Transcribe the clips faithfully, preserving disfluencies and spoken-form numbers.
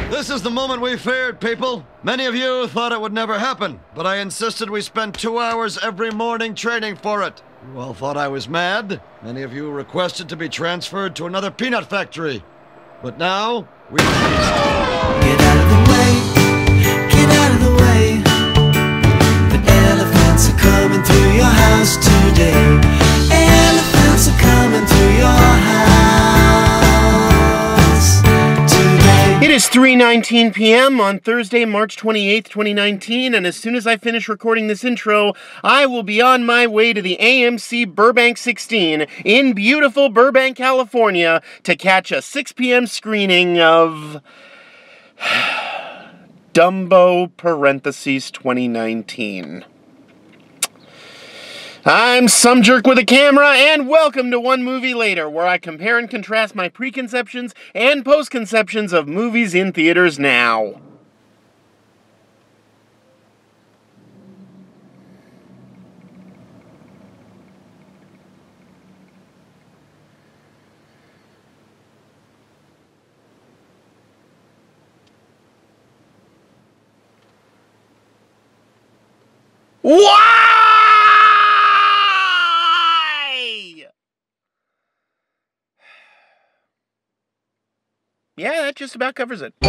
This is the moment we feared, people. Many of you thought it would never happen, but I insisted we spend two hours every morning training for it. You all thought I was mad. Many of you requested to be transferred to another peanut factory. But now, we... Get out of the way, get out of the way. The elephants are coming through your house today. Elephants are coming through your house today. It is three nineteen p m on Thursday, March twenty-eighth, twenty nineteen, and as soon as I finish recording this intro, I will be on my way to the A M C Burbank sixteen in beautiful Burbank, California, to catch a six p m screening of Dumbo parentheses twenty nineteen. I'm some jerk with a camera, and welcome to One Movie Later, where I compare and contrast my preconceptions and postconceptions of movies in theaters now. Why? Yeah, that just about covers it.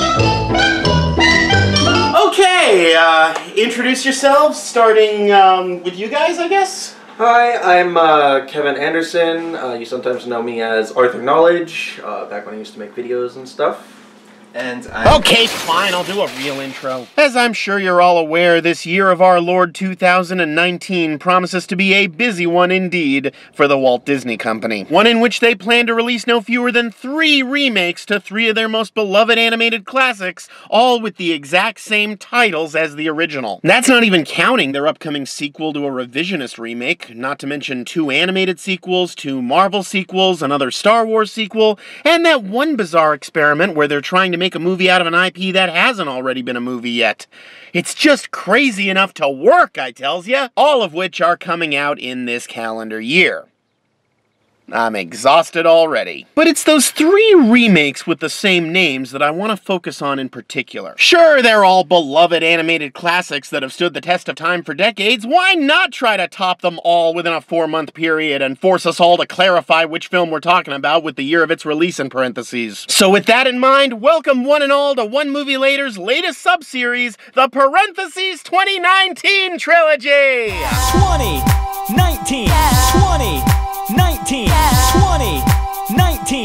Okay, uh, introduce yourselves, starting um, with you guys, I guess? Hi, I'm uh, Kevin Anderson. Uh, you sometimes know me as Arthur Knowledge, uh, back when I used to make videos and stuff. And I'm... Okay, fine, I'll do a real intro. As I'm sure you're all aware, this year of our Lord two thousand nineteen promises to be a busy one indeed for the Walt Disney Company. One in which they plan to release no fewer than three remakes to three of their most beloved animated classics, all with the exact same titles as the original. And that's not even counting their upcoming sequel to a revisionist remake, not to mention two animated sequels, two Marvel sequels, another Star Wars sequel, and that one bizarre experiment where they're trying to make a movie out of an I P that hasn't already been a movie yet. It's just crazy enough to work, I tells ya, all of which are coming out in this calendar year. I'm exhausted already. But it's those three remakes with the same names that I want to focus on in particular. Sure, they're all beloved animated classics that have stood the test of time for decades. Why not try to top them all within a four-month period and force us all to clarify which film we're talking about with the year of its release in parentheses? So with that in mind, welcome one and all to One Movie Later's latest sub-series, the parentheses twenty nineteen Trilogy! twenty nineteen, twenty nineteen, twenty nineteen.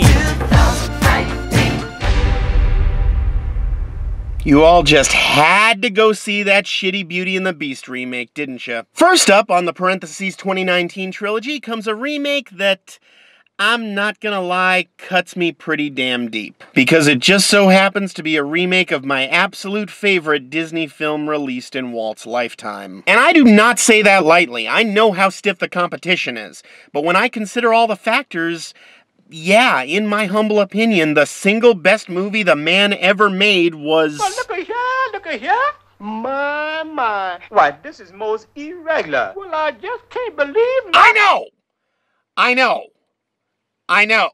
You all just had to go see that shitty Beauty and the Beast remake, didn't you? First up on the parentheses twenty nineteen trilogy comes a remake that, I'm not gonna lie, cuts me pretty damn deep. Because it just so happens to be a remake of my absolute favorite Disney film released in Walt's lifetime. And I do not say that lightly. I know how stiff the competition is. But when I consider all the factors, yeah, in my humble opinion, the single best movie the man ever made was... Well, look at here, look at here. My, my. Why, this is most irregular. Well, I just can't believe... I know! I know. I know.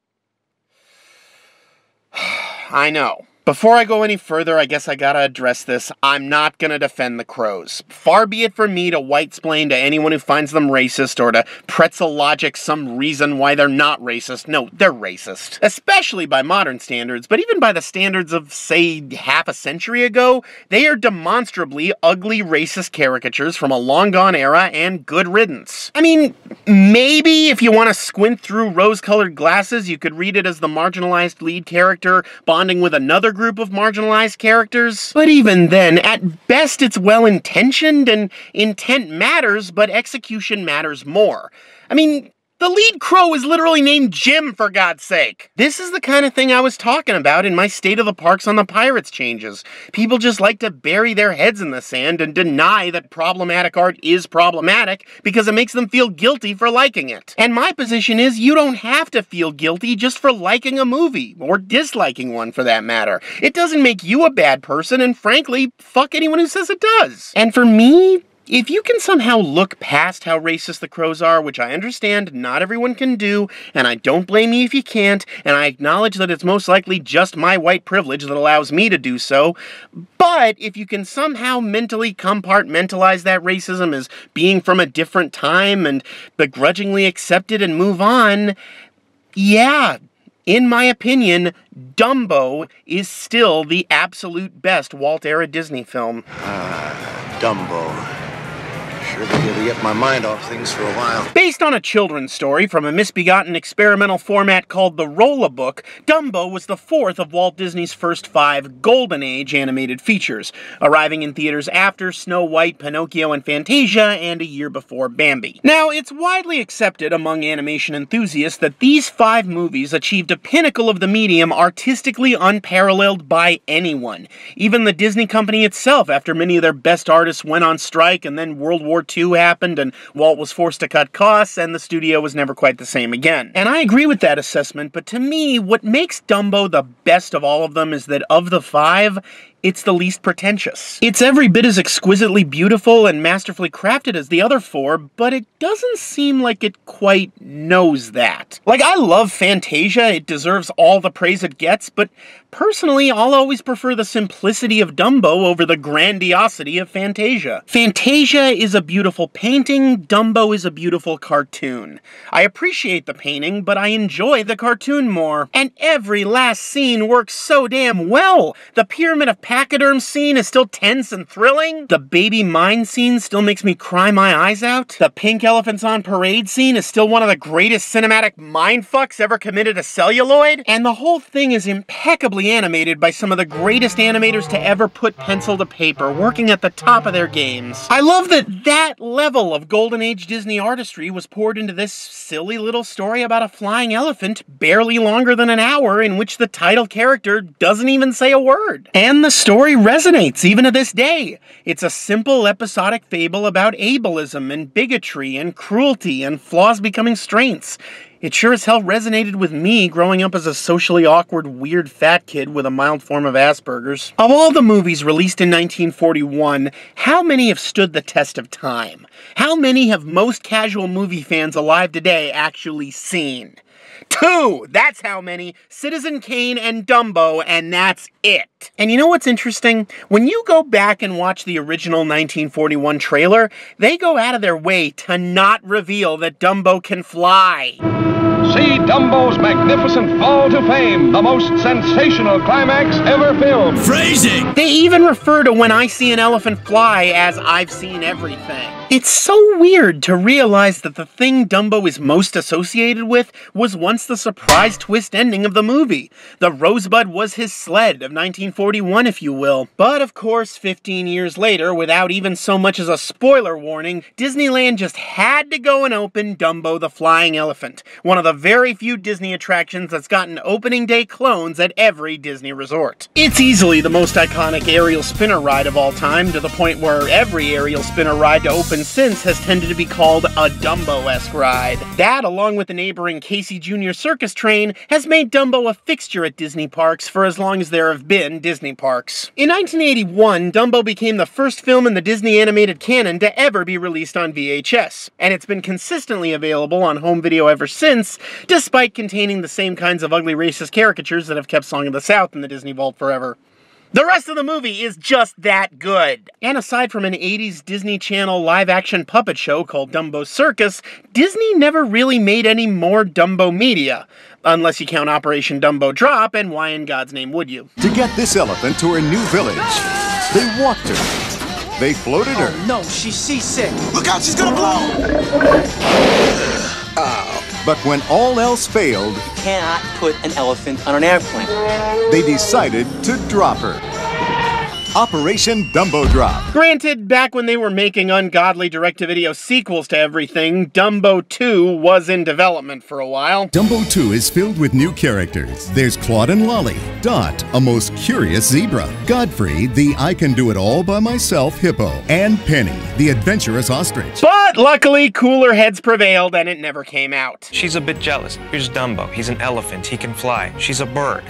I know. Before I go any further, I guess I gotta address this. I'm not gonna defend the Crows. Far be it from me to white-splain to anyone who finds them racist or to pretzel logic some reason why they're not racist. No, they're racist. Especially by modern standards, but even by the standards of, say, half a century ago, they are demonstrably ugly racist caricatures from a long-gone era and good riddance. I mean, maybe if you want to squint through rose-colored glasses, you could read it as the marginalized lead character bonding with another group of marginalized characters. But even then, at best it's well-intentioned, and intent matters, but execution matters more. I mean, the lead crow is literally named Jim, for God's sake. This is the kind of thing I was talking about in my State of the Parks on the Pirates changes. People just like to bury their heads in the sand and deny that problematic art is problematic because it makes them feel guilty for liking it. And my position is you don't have to feel guilty just for liking a movie, or disliking one for that matter. It doesn't make you a bad person, and frankly, fuck anyone who says it does. And for me, If you can somehow look past how racist the Crows are, which I understand not everyone can do, and I don't blame you if you can't, and I acknowledge that it's most likely just my white privilege that allows me to do so, but if you can somehow mentally compartmentalize that racism as being from a different time and begrudgingly accept it and move on, yeah, in my opinion, Dumbo is still the absolute best Walt-era Disney film. Ah, Dumbo. Sure be able to get my mind off things for a while. Based on a children's story from a misbegotten experimental format called the Roll-a-Book, Dumbo was the fourth of Walt Disney's first five Golden Age animated features, arriving in theaters after Snow White, Pinocchio, and Fantasia, and a year before Bambi. Now, it's widely accepted among animation enthusiasts that these five movies achieved a pinnacle of the medium artistically unparalleled by anyone. Even the Disney company itself, after many of their best artists went on strike and then World War Two happened and Walt was forced to cut costs and the studio was never quite the same again. And I agree with that assessment, but to me, what makes Dumbo the best of all of them is that of the five, it's the least pretentious. It's every bit as exquisitely beautiful and masterfully crafted as the other four, but it doesn't seem like it quite knows that. Like, I love Fantasia, it deserves all the praise it gets, but personally, I'll always prefer the simplicity of Dumbo over the grandiosity of Fantasia. Fantasia is a beautiful painting, Dumbo is a beautiful cartoon. I appreciate the painting, but I enjoy the cartoon more. And every last scene works so damn well! The Pyramid of Pachyderm scene is still tense and thrilling. The baby mine scene still makes me cry my eyes out. The pink elephants on parade scene is still one of the greatest cinematic mindfucks ever committed to celluloid. And the whole thing is impeccably animated by some of the greatest animators to ever put pencil to paper, working at the top of their games. I love that that level of Golden Age Disney artistry was poured into this silly little story about a flying elephant barely longer than an hour in which the title character doesn't even say a word. And the story resonates even to this day. It's a simple episodic fable about ableism and bigotry and cruelty and flaws becoming strengths. It sure as hell resonated with me growing up as a socially awkward, weird fat kid with a mild form of Asperger's. Of all the movies released in nineteen forty-one, how many have stood the test of time? How many have most casual movie fans alive today actually seen? Two! That's how many. Citizen Kane and Dumbo, and that's it. And you know what's interesting? When you go back and watch the original nineteen forty-one trailer, they go out of their way to not reveal that Dumbo can fly. See Dumbo's magnificent fall to fame, the most sensational climax ever filmed. Phrasing! They even refer to When I See an Elephant Fly as I've Seen Everything. It's so weird to realize that the thing Dumbo is most associated with was once the surprise twist ending of the movie. The Rosebud was his sled of nineteen forty-one, if you will. But of course, fifteen years later, without even so much as a spoiler warning, Disneyland just had to go and open Dumbo the Flying Elephant, one of the very few Disney attractions that's gotten opening day clones at every Disney resort. It's easily the most iconic aerial spinner ride of all time, to the point where every aerial spinner ride to open since has tended to be called a Dumbo-esque ride. That, along with the neighboring Casey Junior Circus train, has made Dumbo a fixture at Disney parks for as long as there have been Disney parks. In nineteen eighty-one, Dumbo became the first film in the Disney animated canon to ever be released on V H S, and it's been consistently available on home video ever since, despite containing the same kinds of ugly racist caricatures that have kept Song of the South in the Disney Vault forever. The rest of the movie is just that good. And aside from an eighties Disney Channel live-action puppet show called Dumbo Circus, Disney never really made any more Dumbo media. Unless you count Operation Dumbo Drop, and why in God's name would you? To get this elephant to her new village, they walked her. They floated her. Oh, no, she's seasick. Look out, she's gonna blow! Oh. But when all else failed, You cannot put an elephant on an airplane. They decided to drop her. Operation Dumbo Drop. Granted, back when they were making ungodly direct-to-video sequels to everything, Dumbo two was in development for a while. Dumbo two is filled with new characters. There's Claude and Lolly, Dot, a most curious zebra, Godfrey, the I-can-do-it-all-by-myself hippo, and Penny, the adventurous ostrich. But luckily, cooler heads prevailed and it never came out. She's a bit jealous. Here's Dumbo. He's an elephant. He can fly. She's a bird.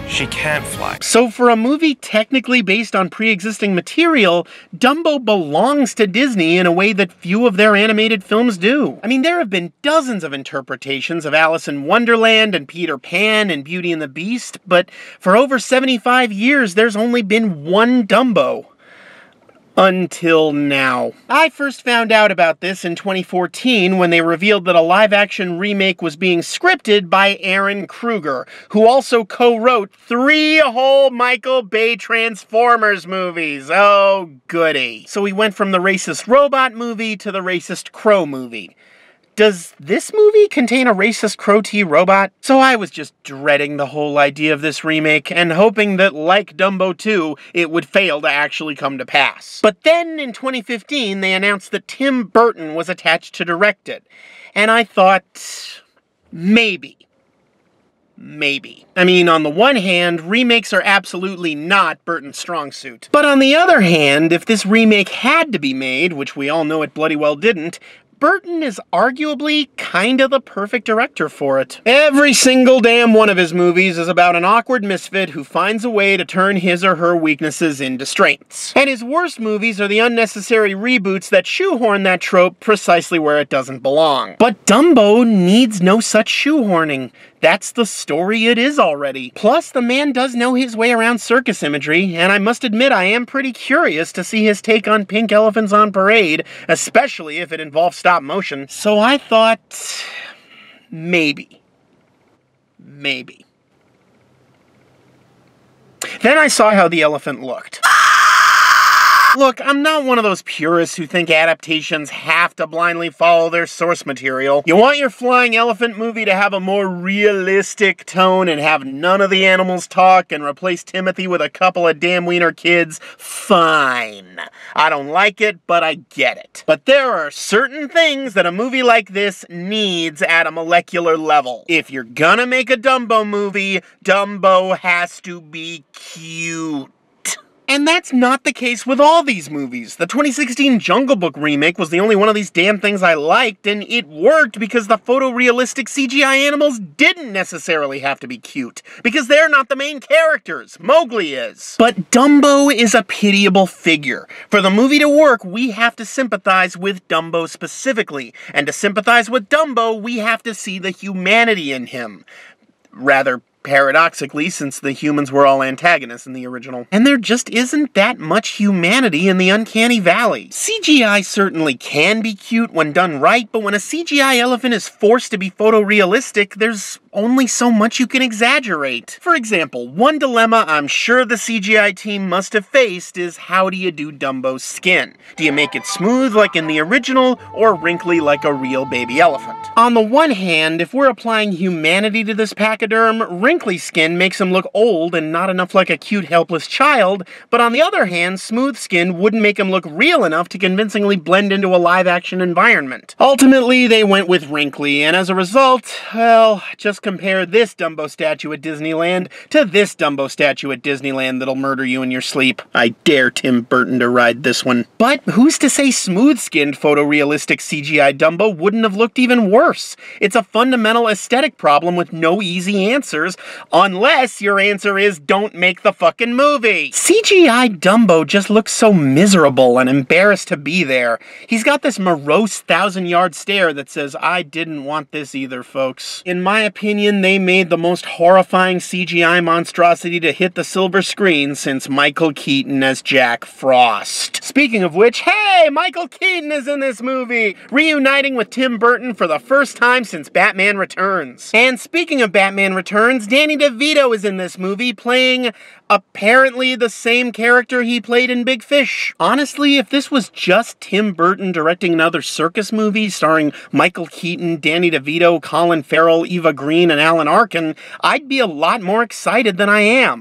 She can't fly. So for a movie technically based on pre-existing material, Dumbo belongs to Disney in a way that few of their animated films do. I mean, there have been dozens of interpretations of Alice in Wonderland and Peter Pan and Beauty and the Beast, but for over seventy-five years, there's only been one Dumbo. Until now. I first found out about this in twenty fourteen when they revealed that a live-action remake was being scripted by Aaron Kruger, who also co-wrote three whole Michael Bay Transformers movies. Oh, goody. So we went from the racist robot movie to the racist crow movie. Does this movie contain a racist Crow T robot? So I was just dreading the whole idea of this remake and hoping that, like Dumbo two, it would fail to actually come to pass. But then in twenty fifteen, they announced that Tim Burton was attached to direct it. And I thought, maybe. Maybe. I mean, on the one hand, remakes are absolutely not Burton's strong suit. But on the other hand, if this remake had to be made, which we all know it bloody well didn't, Burton is arguably kinda the perfect director for it. Every single damn one of his movies is about an awkward misfit who finds a way to turn his or her weaknesses into strengths. And his worst movies are the unnecessary reboots that shoehorn that trope precisely where it doesn't belong. But Dumbo needs no such shoehorning. That's the story it is already. Plus, the man does know his way around circus imagery, and I must admit I am pretty curious to see his take on pink elephants on parade, especially if it involves stop motion. So I thought, maybe. Maybe. Then I saw how the elephant looked. Look, I'm not one of those purists who think adaptations have to blindly follow their source material. You want your flying elephant movie to have a more realistic tone and have none of the animals talk and replace Timothy with a couple of damn wiener kids? Fine. I don't like it, but I get it. But there are certain things that a movie like this needs at a molecular level. If you're gonna make a Dumbo movie, Dumbo has to be cute. And that's not the case with all these movies. The twenty sixteen Jungle Book remake was the only one of these damn things I liked, and it worked because the photorealistic C G I animals didn't necessarily have to be cute, because they're not the main characters. Mowgli is. But Dumbo is a pitiable figure. For the movie to work, we have to sympathize with Dumbo specifically, and to sympathize with Dumbo, we have to see the humanity in him. Rather paradoxically, since the humans were all antagonists in the original. And there just isn't that much humanity in the Uncanny Valley. C G I certainly can be cute when done right, but when a C G I elephant is forced to be photorealistic, there's only so much you can exaggerate. For example, one dilemma I'm sure the C G I team must have faced is how do you do Dumbo's skin? Do you make it smooth like in the original, or wrinkly like a real baby elephant? On the one hand, if we're applying humanity to this pachyderm, wrinkly skin makes him look old and not enough like a cute, helpless child, but on the other hand, smooth skin wouldn't make him look real enough to convincingly blend into a live-action environment. Ultimately, they went with wrinkly, and as a result, well, just compare this Dumbo statue at Disneyland to this Dumbo statue at Disneyland that'll murder you in your sleep. I dare Tim Burton to ride this one. But who's to say smooth-skinned photorealistic C G I Dumbo wouldn't have looked even worse? It's a fundamental aesthetic problem with no easy answers, unless your answer is don't make the fucking movie. C G I Dumbo just looks so miserable and embarrassed to be there. He's got this morose thousand-yard stare that says, I didn't want this either, folks. In my opinion, they made the most horrifying C G I monstrosity to hit the silver screen since Michael Keaton as Jack Frost. Speaking of which, hey, Michael Keaton is in this movie, reuniting with Tim Burton for the first time since Batman Returns. And speaking of Batman Returns, Danny DeVito is in this movie playing apparently the same character he played in Big Fish. Honestly, if this was just Tim Burton directing another circus movie starring Michael Keaton, Danny DeVito, Colin Farrell, Eva Green, and Alan Arkin, I'd be a lot more excited than I am.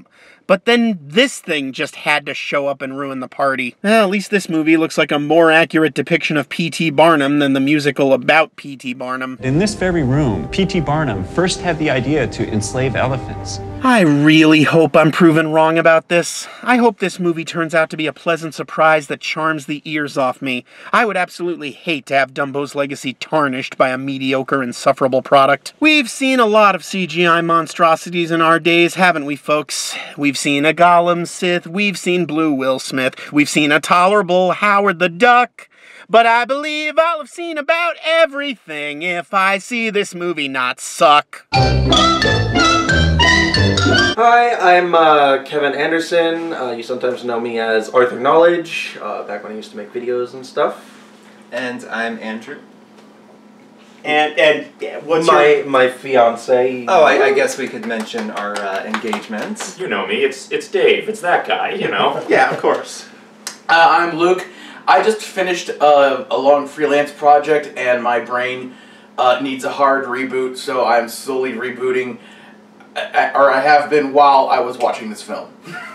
But then this thing just had to show up and ruin the party. Well, at least this movie looks like a more accurate depiction of P T Barnum than the musical about P T Barnum. In this very room, P T Barnum first had the idea to enslave elephants. I really hope I'm proven wrong about this. I hope this movie turns out to be a pleasant surprise that charms the ears off me. I would absolutely hate to have Dumbo's legacy tarnished by a mediocre, insufferable product. We've seen a lot of C G I monstrosities in our days, haven't we, folks? We've seen a Gollum Sith, we've seen Blue Will Smith, we've seen a tolerable Howard the Duck, but I believe I'll have seen about everything if I see this movie not suck. Hi, I'm uh, Kevin Anderson. Uh, you sometimes know me as Arthur Knowledge, uh, back when I used to make videos and stuff. And I'm Andrew. And and what's my your... my fiance? Oh, I, I guess we could mention our uh, engagement. You know me. It's it's Dave. It's that guy. You know. Yeah, of course. Uh, I'm Luke. I just finished a, a long freelance project, and my brain uh, needs a hard reboot, so I'm slowly rebooting. Or I have been while I was watching this film.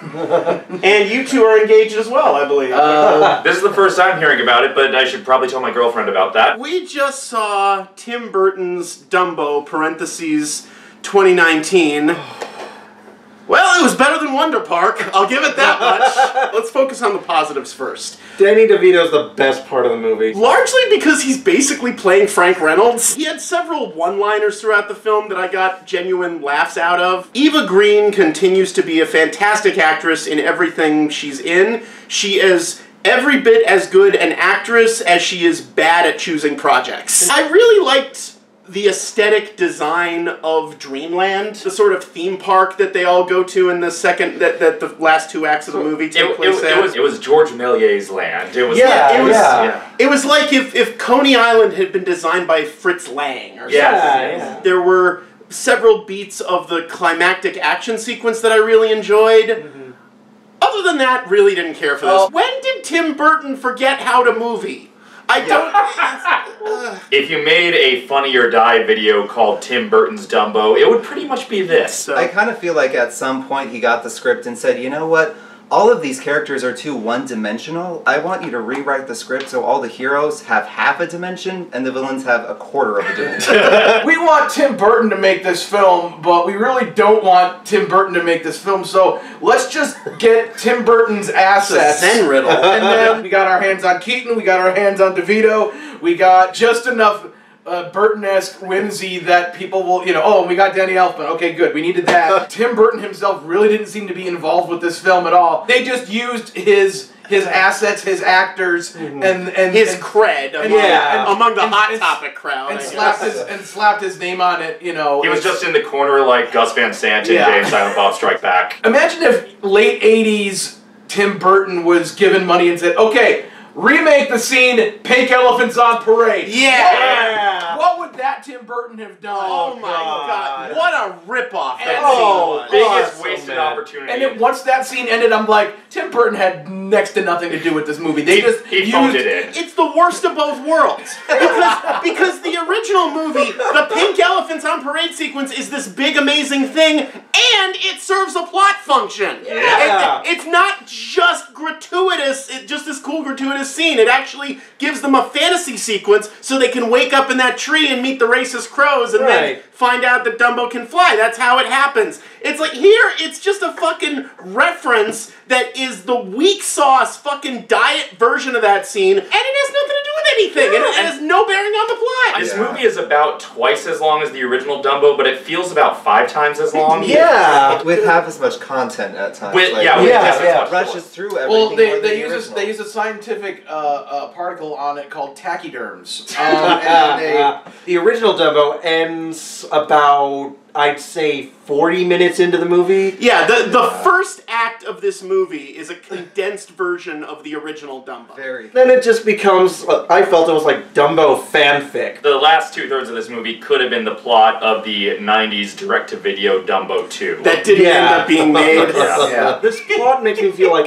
And you two are engaged as well, I believe. Uh, this is the first I'm hearing about it, but I should probably tell my girlfriend about that. We just saw Tim Burton's Dumbo, parentheses, twenty nineteen. Well, it was better than Wonder Park. I'll give it that much. Let's focus on the positives first. Danny DeVito's the best part of the movie. Largely because he's basically playing Frank Reynolds. He had several one-liners throughout the film that I got genuine laughs out of. Eva Green continues to be a fantastic actress in everything she's in. She is every bit as good an actress as she is bad at choosing projects. I really liked the aesthetic design of Dreamland, the sort of theme park that they all go to in the second, that, that the last two acts of the movie take it, place it, at. It was, it was George Méliès's land. It was yeah, it was, yeah. yeah. It was like if, if Coney Island had been designed by Fritz Lang or yes. something. Yeah. There were several beats of the climactic action sequence that I really enjoyed. Mm-hmm. Other than that, really didn't care for this. Well, when did Tim Burton forget how to movie? I don't... uh, if you made a Funny or Die video called Tim Burton's Dumbo, it would pretty much be this. So. I kind of feel like at some point he got the script and said, you know what? All of these characters are too one-dimensional. I want you to rewrite the script so all the heroes have half a dimension and the villains have a quarter of a dimension. We want Tim Burton to make this film, but we really don't want Tim Burton to make this film, so let's just get Tim Burton's assets. Zen riddle. And then we got our hands on Keaton, we got our hands on DeVito, we got just enough Uh, Burton-esque whimsy that people will, you know, oh, we got Danny Elfman, okay, good, we needed that. Tim Burton himself really didn't seem to be involved with this film at all. They just used his his assets, his actors, mm-hmm. and, and his and, cred and, among, yeah, and, among the and, Hot and, Topic crowd. And slapped, his, and slapped his name on it, you know. He was just in the corner like Gus Van Sant in Yeah. Jay and Silent Bob Strike Back. Imagine if late eighties Tim Burton was given money and said, okay, remake the scene, Pink Elephants on Parade. Yeah! What, what would that Tim Burton have done? Oh my god. god. What a ripoff that oh, scene was. Biggest oh, wasted so opportunity. And then once that scene ended, I'm like, Tim Burton had next to nothing to do with this movie. They he, just he used, phoned it in. It's the worst of both worlds. Because, because the original movie, the Pink Elephants on Parade sequence, is this big amazing thing, and it serves a plot function. Yeah. It, it's not just gratuitous, it, just this cool gratuitous scene. It actually gives them a fantasy sequence so they can wake up in that tree and meet the racist crows and right. then find out that Dumbo can fly. That's how it happens. It's like, here, it's just a fucking reference that is the weak sauce fucking diet version of that scene, and it has nothing to do with anything, yeah. and it has no bearing on the plot. This yeah. movie is about twice as long as the original Dumbo, but it feels about five times as long. Yeah. With half as much content at times. With, like, yeah, with yeah, half yeah. as much rushes through everything. Well, they, more they, than use the a, original. they use a scientific uh, uh, particle on it called tachyderms. Um, and they, the original Dumbo ends about, I'd say, forty minutes into the movie. Yeah, the, the first act of this movie is a condensed version of the original Dumbo. Very. Then it just becomes, I felt it was like Dumbo fanfic. The last two-thirds of this movie could have been the plot of the nineties direct-to-video Dumbo two. That didn't Yeah. end up being made. Yeah. yeah. This plot makes me feel like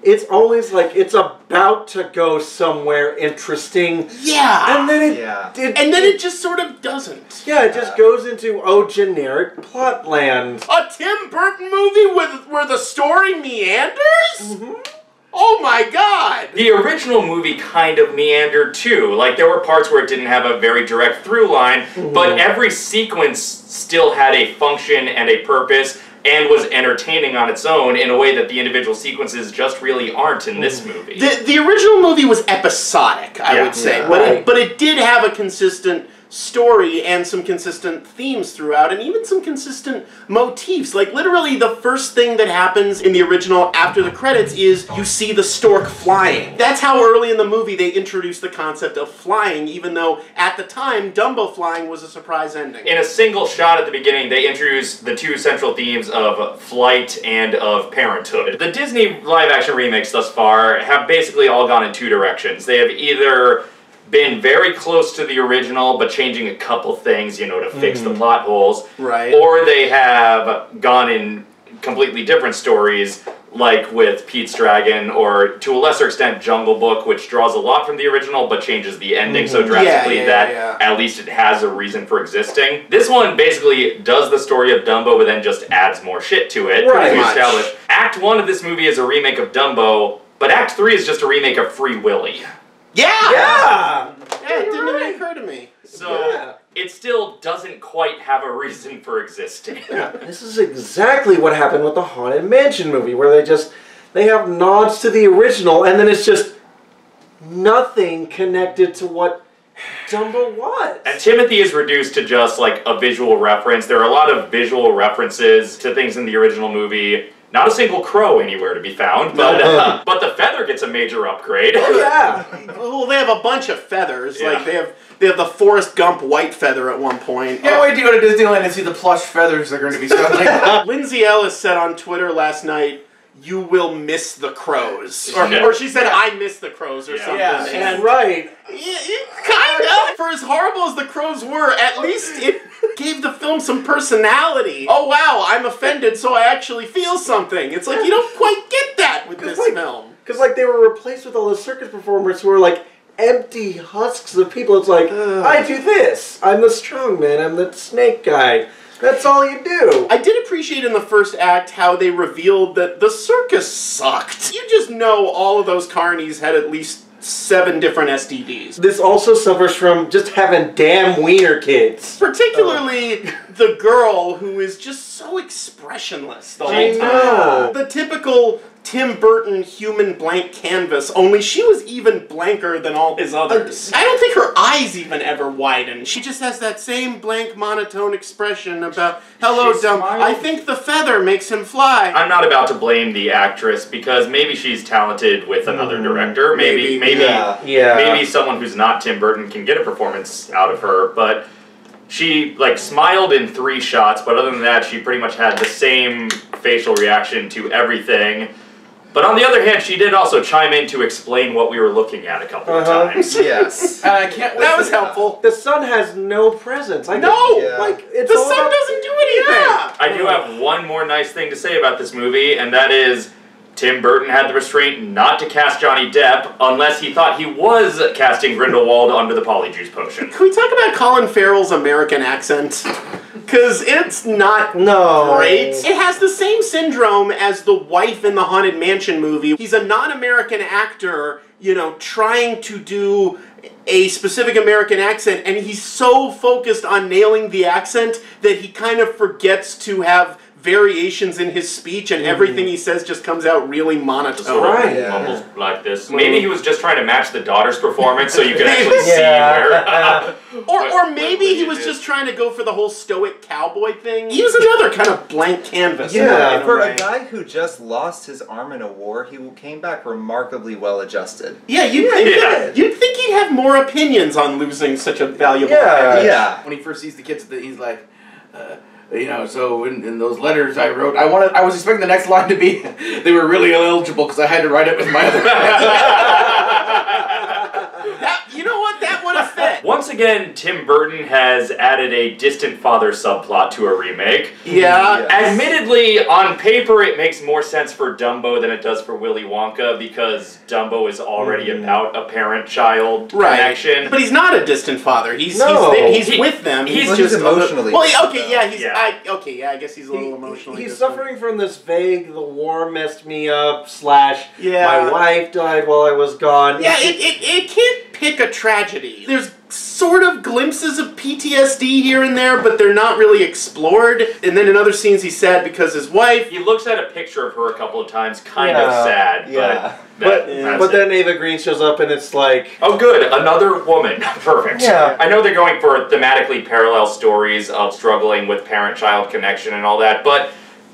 it's always like it's about to go somewhere interesting. Yeah. And then it, yeah. it and then it just sort of doesn't. Yeah, it just goes into oh generic plot land. A Tim Burton movie with where the story meanders? Mm-hmm. Oh my god! The original movie kind of meandered too. Like, there were parts where it didn't have a very direct through line, mm-hmm. but every sequence still had a function and a purpose and was entertaining on its own in a way that the individual sequences just really aren't in this movie. The, the original movie was episodic, I yeah. would say, Yeah, but, right. it, but it did have a consistent story and some consistent themes throughout, and even some consistent motifs. Like, literally, the first thing that happens in the original after the credits is you see the stork flying. That's how early in the movie they introduced the concept of flying, even though at the time, Dumbo flying was a surprise ending. In a single shot at the beginning, they introduced the two central themes of flight and of parenthood. The Disney live-action remakes thus far have basically all gone in two directions. They have either been very close to the original, but changing a couple things, you know, to fix mm-hmm. the plot holes. Right. Or they have gone in completely different stories, like with Pete's Dragon, or to a lesser extent Jungle Book, which draws a lot from the original, but changes the ending mm-hmm. so drastically yeah, yeah, that yeah. at least it has a reason for existing. This one basically does the story of Dumbo, but then just adds more shit to it. Right. To establish. Act one of this movie is a remake of Dumbo, but Act three is just a remake of Free Willy. Yeah! Yeah! Yeah, it didn't even occur to me. So, yeah. it still doesn't quite have a reason for existing. This is exactly what happened with the Haunted Mansion movie, where they just, they have nods to the original, and then it's just nothing connected to what Dumbo was. And Timothy is reduced to just, like, a visual reference. There are a lot of visual references to things in the original movie. Not a single crow anywhere to be found, but uh, but the feather gets a major upgrade. Oh yeah. Well, they have a bunch of feathers. Yeah. Like they have they have the Forrest Gump white feather at one point. Can't uh, wait to go to Disneyland and see the plush feathers they're going to be selling. Lindsay Ellis said on Twitter last night, "You will miss the crows," or, Yeah. or she said, "I miss the crows," or Yeah. something. Yeah, And she's right. kind of. For as horrible as the crows were, at least it gave the film some personality. Oh wow, I'm offended, so I actually feel something. It's like you don't quite get that with this like, film. Because like they were replaced with all the circus performers who were like empty husks of people. It's like, Ugh. I do this. I'm the strong man. I'm the snake guy. That's all you do. I did appreciate in the first act how they revealed that the circus sucked. You just know all of those carnies had at least seven different S T Ds. This also suffers from just having damn wiener kids. Particularly oh. the girl who is just so expressionless the whole I time. know. The typical Tim Burton human blank canvas, only she was even blanker than all his others. I don't think her eyes even ever widen. She just has that same blank monotone expression about, hello, Dumbo. I think the feather makes him fly. I'm not about to blame the actress because maybe she's talented with another Mm, director. Maybe, maybe, maybe, yeah. Yeah. maybe someone who's not Tim Burton can get a performance out of her, but she, like, smiled in three shots, but other than that, she pretty much had the same facial reaction to everything. But on the other hand, she did also chime in to explain what we were looking at a couple Uh-huh. of times. Yes. I can't. That was helpful. The sun has no presence. I No! Yeah. Like, it's The all sun about- doesn't do anything! Yeah. I do have one more nice thing to say about this movie, and that is Tim Burton had the restraint not to cast Johnny Depp unless he thought he was casting Grindelwald under the Polyjuice Potion. Can we talk about Colin Farrell's American accent? Because it's not No. great. It has the same syndrome as the wife in the Haunted Mansion movie. He's a non-American actor, you know, trying to do a specific American accent, and he's so focused on nailing the accent that he kind of forgets to have variations in his speech, and everything he says just comes out really monotone. Right. Yeah. Almost like this. Maybe he was just trying to match the daughter's performance so you could actually see Yeah. where... Or, or maybe he was just trying to go for the whole stoic cowboy thing. He was another kind of blank canvas. Yeah, in a For way. a guy who just lost his arm in a war, he came back remarkably well adjusted. Yeah, you'd, Yeah, think, he Yeah. did. you'd think he'd have more opinions on losing such a valuable Yeah. character. Yeah. When he first sees the kids, he's like, uh, you know, so in, in those letters I wrote, I wanted, I was expecting the next line to be, they were really illegible because I had to write it with my other. that, you know what? That would have fit. Once once again, Tim Burton has added a distant father subplot to a remake. Yeah. Yes. Admittedly, on paper, it makes more sense for Dumbo than it does for Willy Wonka because Dumbo is already mm. about a parent-child right. connection. But he's not a distant father. He's no. he's, there, he's he, with them. He's, he's just just emotionally. Well, he, okay, yeah, he's yeah. I, okay, yeah. I guess he's a little he, emotionally. He's distant. suffering from this vague. The war messed me up. Slash. Yeah. My wife died while I was gone. Yeah, it, it, it can't pick a tragedy. There's sort of glimpses of P T S D here and there, but they're not really explored. And then in other scenes he's sad because his wife... He looks at a picture of her a couple of times, kind yeah, of sad, yeah. but... But, that, but then Ava Green shows up and it's like... Oh good, another woman. Perfect. Yeah. I know they're going for thematically parallel stories of struggling with parent-child connection and all that, but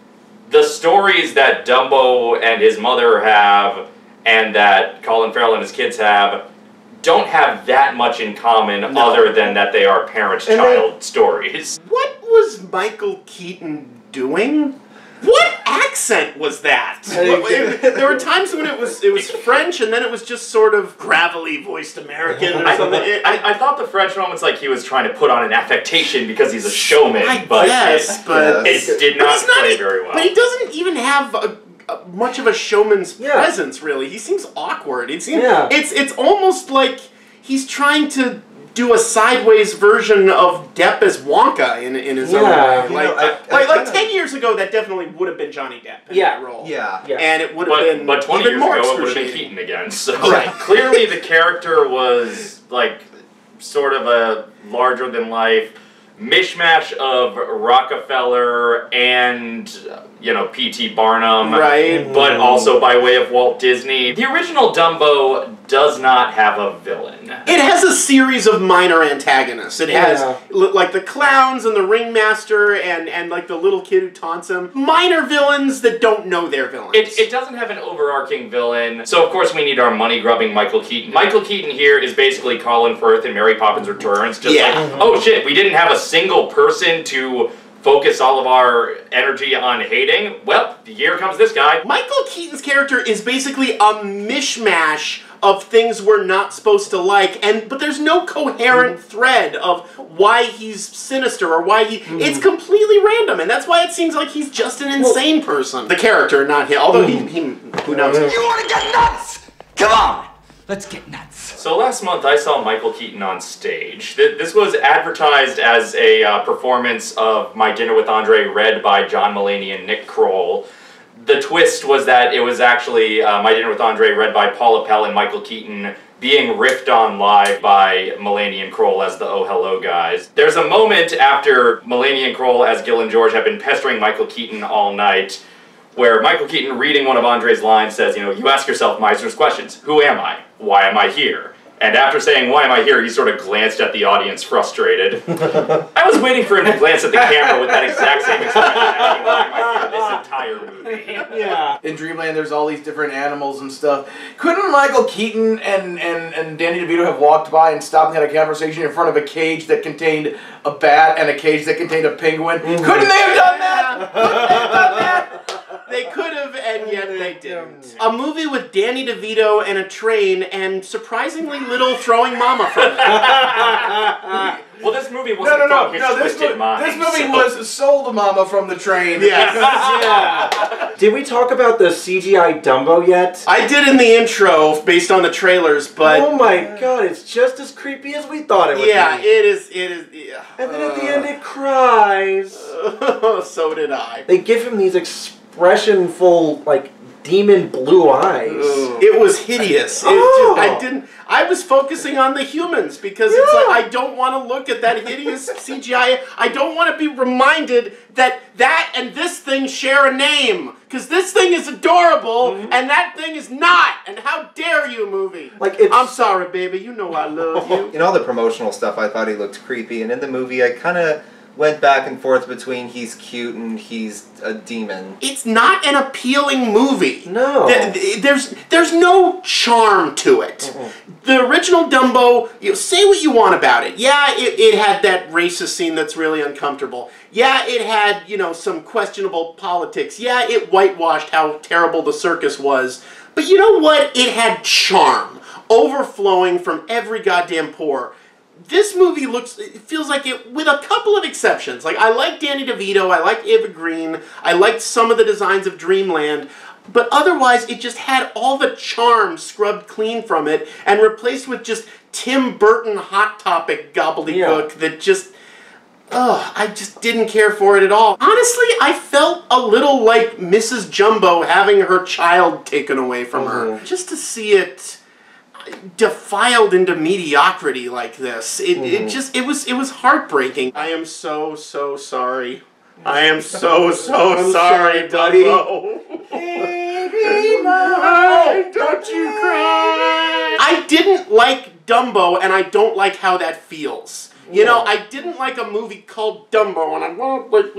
the stories that Dumbo and his mother have and that Colin Farrell and his kids have don't have that much in common no. other than that they are parent-child stories. What was Michael Keaton doing? What accent was that? There were times when it was it was French and then it was just sort of gravelly voiced American or something. I, I, I thought the French one was like he was trying to put on an affectation because he's a showman. I but guess, it, but it did not play not, very well. But he doesn't even have a, a, much of a showman's yeah. presence, really. He seems awkward. It seems, yeah. It's it's almost like he's trying to do a sideways version of Depp as Wonka in in his yeah. own way. You Like, know, I, like, I like ten years ago, that definitely would have been Johnny Depp in yeah. that role. Yeah. yeah. And it would have but, been But twenty even years more ago, it would have been excruciating. Keaton again. So Right. clearly the character was like sort of a larger-than-life mishmash of Rockefeller and, you know, P T Barnum. Right. But also by way of Walt Disney. The original Dumbo does not have a villain. It has a series of minor antagonists. It has, Yeah. l- like, the clowns and the ringmaster and, and, like, the little kid who taunts him. Minor villains that don't know they're villains. It, it doesn't have an overarching villain, so of course we need our money-grubbing Michael Keaton. Michael Keaton here is basically Colin Firth in Mary Poppins Returns, just Yeah. like, oh shit, we didn't have a single person to focus all of our energy on hating. Well, here comes this guy. Michael Keaton's character is basically a mishmash of things we're not supposed to like, and but there's no coherent mm. thread of why he's sinister or why he... Mm. It's completely random, and that's why it seems like he's just an insane well, person. The character, not him. Although mm. he, he... Who knows? You want to get nuts? Come on! Let's get nuts. So last month I saw Michael Keaton on stage. This was advertised as a uh, performance of My Dinner with Andre read by John Mulaney and Nick Kroll. The twist was that it was actually uh, My Dinner with Andre read by Paula Pell and Michael Keaton being riffed on live by Mulaney and Kroll as the Oh Hello guys. There's a moment after Mulaney and Kroll as Gil and George have been pestering Michael Keaton all night where Michael Keaton, reading one of Andre's lines, says, you know, you ask yourself Meisner's questions. Who am I? Why am I here? And after saying, why am I here, he sort of glanced at the audience frustrated. I was waiting for him to glance at the camera with that exact same expression asking why am I here this entire movie. Yeah. In Dreamland, there's all these different animals and stuff. Couldn't Michael Keaton and, and, and Danny DeVito have walked by and stopped and had a conversation in front of a cage that contained a bat and a cage that contained a penguin? Mm-hmm. Couldn't they have done that? Couldn't they have done that? They could have, and yet they didn't. A movie with Danny DeVito and a train, and surprisingly little throwing mama from it. Well, this movie No, wasn't no, no, from his no. This, twisted mo- mind. this movie so. was sold mama from the train. Yes. Yeah. Did we talk about the C G I Dumbo yet? I did in the intro, based on the trailers, but... Oh my god, it's just as creepy as we thought it would yeah, be. Yeah, it is, it is, yeah. And then at the end it cries. So did I. They give him these expressionful, like, demon blue eyes. Ugh. It was hideous. It Oh. just, I didn't. I was focusing on the humans because Yeah. it's like I don't want to look at that hideous C G I. I don't want to be reminded that that and this thing share a name because this thing is adorable mm-hmm. and that thing is not. And how dare you, movie? Like it's, I'm sorry, baby. You know I love you. In all the promotional stuff, I thought he looked creepy, and in the movie, I kind of went back and forth between he's cute and he's a demon. It's not an appealing movie. No. Th- There's there's no charm to it. Mm-hmm. The original Dumbo, you know, say what you want about it. Yeah, it, it had that racist scene that's really uncomfortable. Yeah, it had, you know, some questionable politics. Yeah, it whitewashed how terrible the circus was. But you know what? It had charm, overflowing from every goddamn pore. this movie looks, it feels like it, with a couple of exceptions. Like, I like Danny DeVito, I like Eva Green, I liked some of the designs of Dreamland, but otherwise it just had all the charm scrubbed clean from it and replaced with just Tim Burton Hot Topic gobbledygook yeah. that just, ugh, I just didn't care for it at all. Honestly, I felt a little like Missus Jumbo having her child taken away from mm-hmm. her. Just to see it defiled into mediocrity like this. It, mm. it just, it was, it was heartbreaking. I am so, so sorry. I am so, so I'm sorry, buddy. Baby, my, don't you cry. I didn't like Dumbo, and I don't like how that feels. You know, I didn't like a movie called Dumbo, and I won't like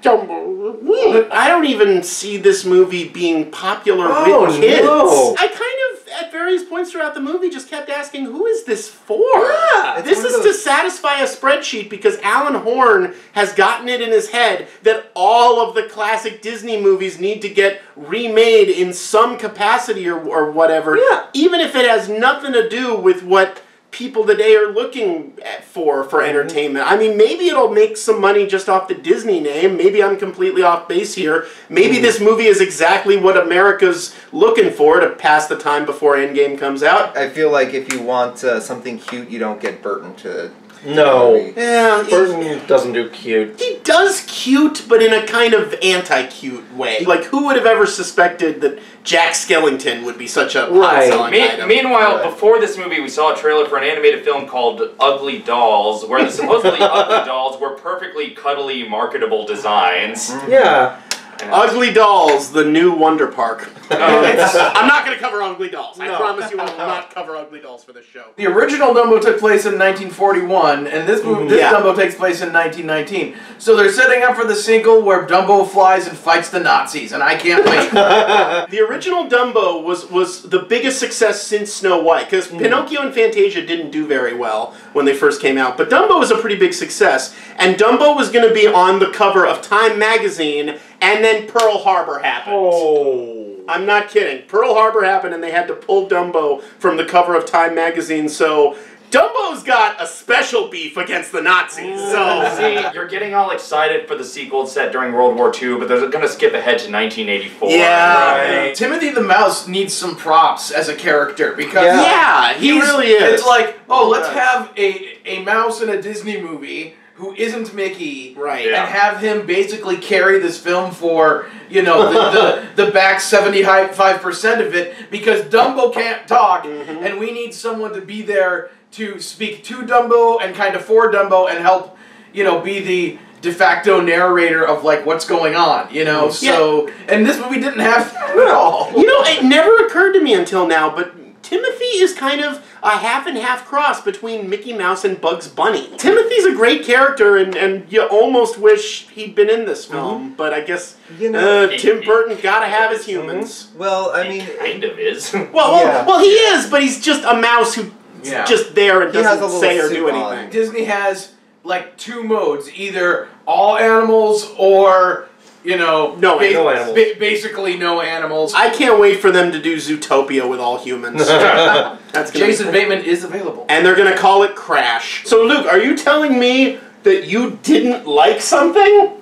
Dumbo. I don't even see this movie being popular oh, with kids. No. I kind of, at various points throughout the movie, just kept asking, who is this for? Yeah, this is those... to satisfy a spreadsheet because Alan Horn has gotten it in his head that all of the classic Disney movies need to get remade in some capacity or, or whatever, yeah. even if it has nothing to do with what people today are looking at for for entertainment. I mean, maybe it'll make some money just off the Disney name. Maybe I'm completely off base here. Maybe mm. this movie is exactly what America's looking for to pass the time before Endgame comes out. I feel like if you want uh, something cute, you don't get Burton to... No. Yeah, Burton he, doesn't do cute. He does cute, but in a kind of anti-cute way. Like, who would have ever suspected that Jack Skellington would be such a right. selling Me item? Meanwhile, right. before this movie, we saw a trailer for an animated film called Ugly Dolls, where the supposedly ugly dolls were perfectly cuddly, marketable designs. Yeah. And Ugly Dolls, the new Wonder Park. Uh, I'm not going to cover Ugly Dolls. I no. promise you I will not cover Ugly Dolls for this show. The original Dumbo took place in nineteen forty-one, and this movie, this yeah. Dumbo takes place in nineteen nineteen. So they're setting up for the sequel where Dumbo flies and fights the Nazis, and I can't wait. The original Dumbo was, was the biggest success since Snow White, because mm. Pinocchio and Fantasia didn't do very well when they first came out, but Dumbo was a pretty big success, and Dumbo was going to be on the cover of Time magazine, and then Pearl Harbor happened. Oh. I'm not kidding. Pearl Harbor happened and they had to pull Dumbo from the cover of Time magazine, so Dumbo's got a special beef against the Nazis. So see, you're getting all excited for the sequel set during World War Two, but they're going to skip ahead to nineteen eighty-four. Yeah. Right. Timothy the Mouse needs some props as a character because yeah, yeah he really is. It's like, oh, let's have a, a mouse in a Disney movie who isn't Mickey, right? Yeah. And have him basically carry this film for, you know, the, the, the back seventy-five percent of it, because Dumbo can't talk, mm-hmm. and we need someone to be there to speak to Dumbo and kind of for Dumbo and help, you know, be the de facto narrator of, like, what's going on, you know? So, yeah. And this movie didn't have that at all. You know, it never occurred to me until now, but Timothy is kind of a half and half cross between Mickey Mouse and Bugs Bunny. Timothy's a great character, and, and you almost wish he'd been in this film, mm-hmm. but I guess you know, uh, Tim Burton's gotta have his humans. Well, I mean... He kind of is. well, well, yeah. well, he is, but he's just a mouse who's yeah. just there and doesn't say or do anything. Disney has, like, two modes. Either all animals or... You know, no, ba no animals. Ba basically no animals. I can't wait for them to do Zootopia with all humans. That's Jason Bateman is available. And they're going to call it Crash. So, Luke, are you telling me that you didn't like something?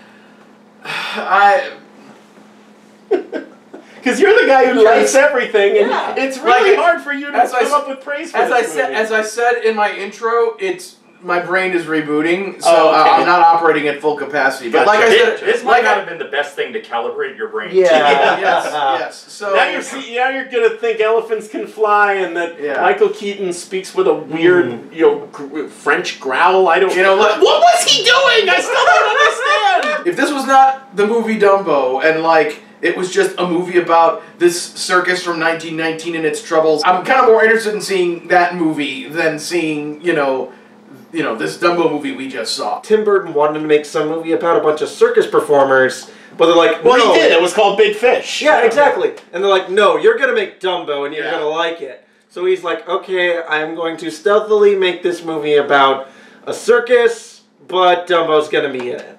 I... Because you're the guy who likes everything, and yeah. it's really like, hard for you to come I, up with praise for as this I movie. said, As I said in my intro, it's... My brain is rebooting, so oh, okay. I'm not operating at full capacity. But gotcha. like I said, this like might not have been the best thing to calibrate your brain. Yeah, yeah. yes, yes. So now you're see, now you're gonna think elephants can fly, and that yeah. Michael Keaton speaks with a weird, mm. you know, gr French growl. I don't. You know, like, what was he doing? I still don't understand. If this was not the movie Dumbo, and like. It was just a movie about this circus from nineteen nineteen and its troubles, I'm kind of more interested in seeing that movie than seeing, you know, you know, this Dumbo movie we just saw. Tim Burton wanted to make some movie about a bunch of circus performers, but they're like, well, no. he did. It was called Big Fish. Yeah, exactly. And they're like, no, you're going to make Dumbo and you're yeah. going to like it. So he's like, okay, I'm going to stealthily make this movie about a circus, but Dumbo's going to be in it.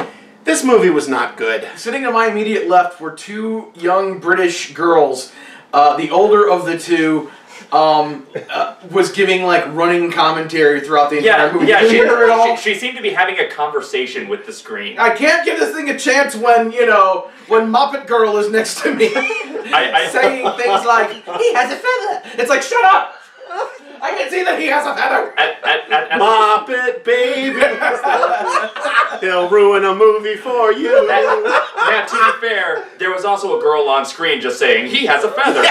This movie was not good. Sitting to my immediate left were two young British girls uh, the older of the two, um, uh, was giving like running commentary throughout the entire Yeah, movie. yeah. Did She, you hear it all? she, she seemed to be having a conversation with the screen. I can't give this thing a chance when, you know, when Muppet Girl is next to me I, I, saying things like, he has a feather. It's like, shut up! I can see that he has a feather. At, at, at, at Muppet baby. They'll ruin a movie for you. Now, now, to be fair, there was also a girl on screen just saying, he has a feather.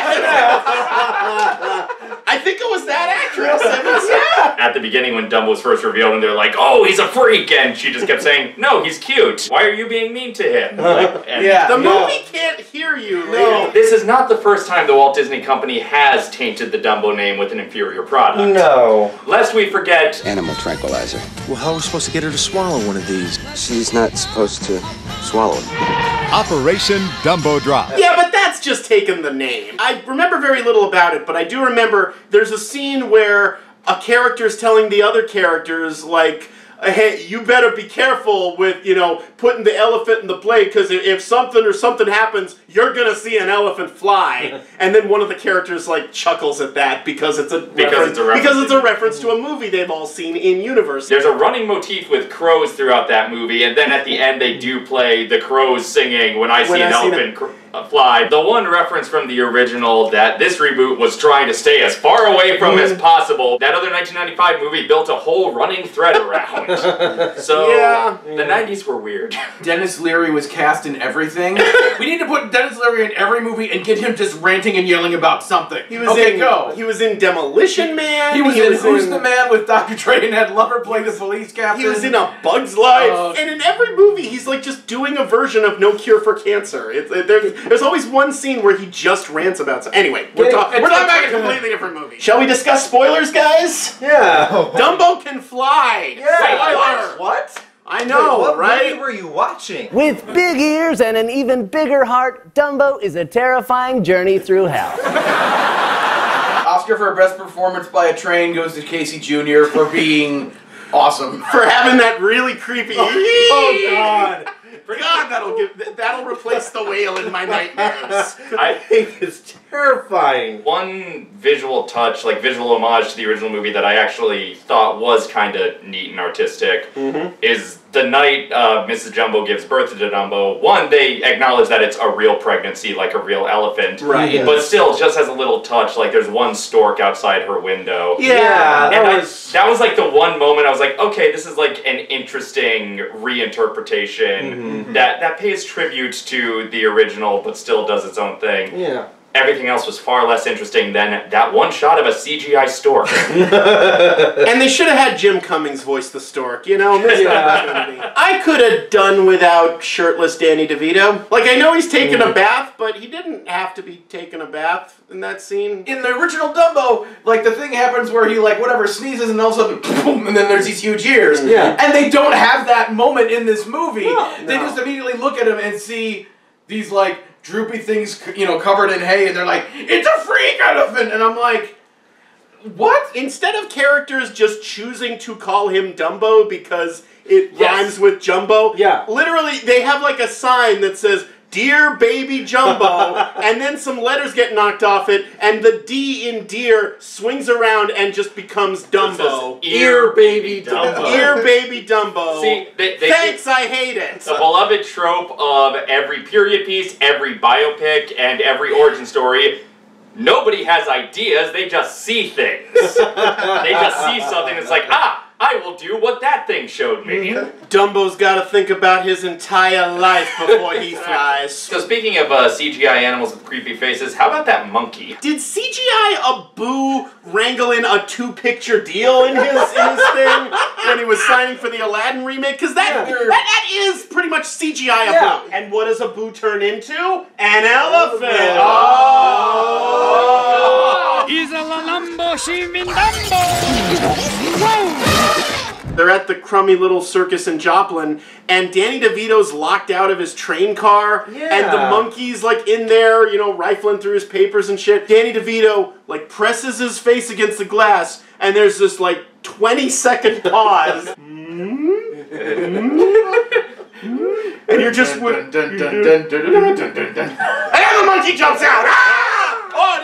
I think it was that actress. It was, yeah. At the beginning when Dumbo was first revealed and they're like, oh, he's a freak, and she just kept saying, no, he's cute. Why are you being mean to him? Like, and Yeah. The no. movie can't hear you, lady. No. This is not the first time the Walt Disney Company has tainted the Dumbo name with an inferior product. No. Lest we forget... Animal tranquilizer. Well, how are we supposed to get her to swallow one of these? She's not supposed to swallow it. Operation Dumbo Drop. Yeah, but that's just taking the name. I remember very little about it, but I do remember there's a scene where a character's telling the other characters, like, hey, you better be careful with, you know, putting the elephant in the plate, because if something or something happens, you're gonna see an elephant fly. And then one of the characters, like, chuckles at that because it's a Because reference, it's a reference. because it's a reference to a movie they've all seen in universe. There's a running motif with crows throughout that movie, and then at the end they do play the crows singing When I See When an I See Elephant cr- uh, Fly. The one reference from the original that this reboot was trying to stay as far away from as possible, that other nineteen ninety-five movie built a whole running thread around. So, Yeah. the nineties were weird. Dennis Leary was cast in everything. We need to put Dennis Leary in every movie and get him just ranting and yelling about something. He was okay, in, go. He was in Demolition Man. He was in Who's in, the Man with Doctor Dre and had Lover play the police captain. He was in A Bug's Life. Uh, and in every movie, he's like just doing a version of No Cure for Cancer. It's, it, there, there's always one scene where he just rants about something. Anyway, we're, Get- talk, we're it's- talking about a completely different movie. Shall we discuss spoilers, guys? Yeah. Dumbo can fly. Yeah. Spoiler. What? I know, what right? movie were you watching? With big ears and an even bigger heart, Dumbo is a terrifying journey through hell. Oscar for best performance by a train goes to Casey Junior for being awesome. For having that really creepy. Oh, oh God. God, that'll give that'll replace the whale in my nightmares. I think it's terrifying. One visual touch, like visual homage to the original movie that I actually thought was kind of neat and artistic, Mm-hmm. is the night uh, Missus Jumbo gives birth to Dumbo. One, they acknowledge that it's a real pregnancy, like a real elephant. Right. Yes. But still, just has a little touch, like there's one stork outside her window. Yeah, that and was... That, that was like the one moment I was like, okay, this is like an interesting reinterpretation Mm-hmm. that, that pays tribute to the original, but still does its own thing. Yeah. Everything else was far less interesting than that one shot of a C G I stork. And they should have had Jim Cummings voice the stork, you know? Missed opportunity. I could have done without shirtless Danny DeVito. Like, I know he's taking Mm. a bath, but he didn't have to be taking a bath in that scene. In the original Dumbo, like the thing happens where he like whatever sneezes and all of a sudden boom, and then there's these huge ears. Yeah. And they don't have that moment in this movie. No, they no. just immediately look at him and see these like droopy things, you know, covered in hay, and they're like, "It's a freak elephant," and I'm like, "What?" Instead of characters just choosing to call him Dumbo because it Yes. rhymes with Jumbo, Yeah. literally they have like a sign that says, Dear Baby Jumbo, and then some letters get knocked off it, and the D in deer swings around and just becomes Dumbo. It says, Ear Baby Dumbo. Ear Baby Dumbo. See, they, they, Thanks, I hate it. the beloved trope of every period piece, every biopic, and every origin story. Nobody has ideas, they just see things. They just see something that's like, ah, I will do what that thing showed me. Dumbo's got to think about his entire life before he flies. So speaking of uh, C G I animals with creepy faces, how about that monkey? Did C G I Abu wrangle in a two-picture deal in his in his thing when he was signing for the Aladdin remake? Because that, Yeah. that that is pretty much C G I Abu. Yeah. And what does Abu turn into? An elephant. Oh. He's a Lambo Shimindambo. They're at the crummy little circus in Joplin, and Danny DeVito's locked out of his train car, Yeah. and the monkey's like in there, you know, rifling through his papers and shit. Danny DeVito like presses his face against the glass, and there's this like twenty second pause. And you're just Dun, dun, dun, dun, dun, dun, dun, dun, dun. and the monkey jumps out. Ah! Oh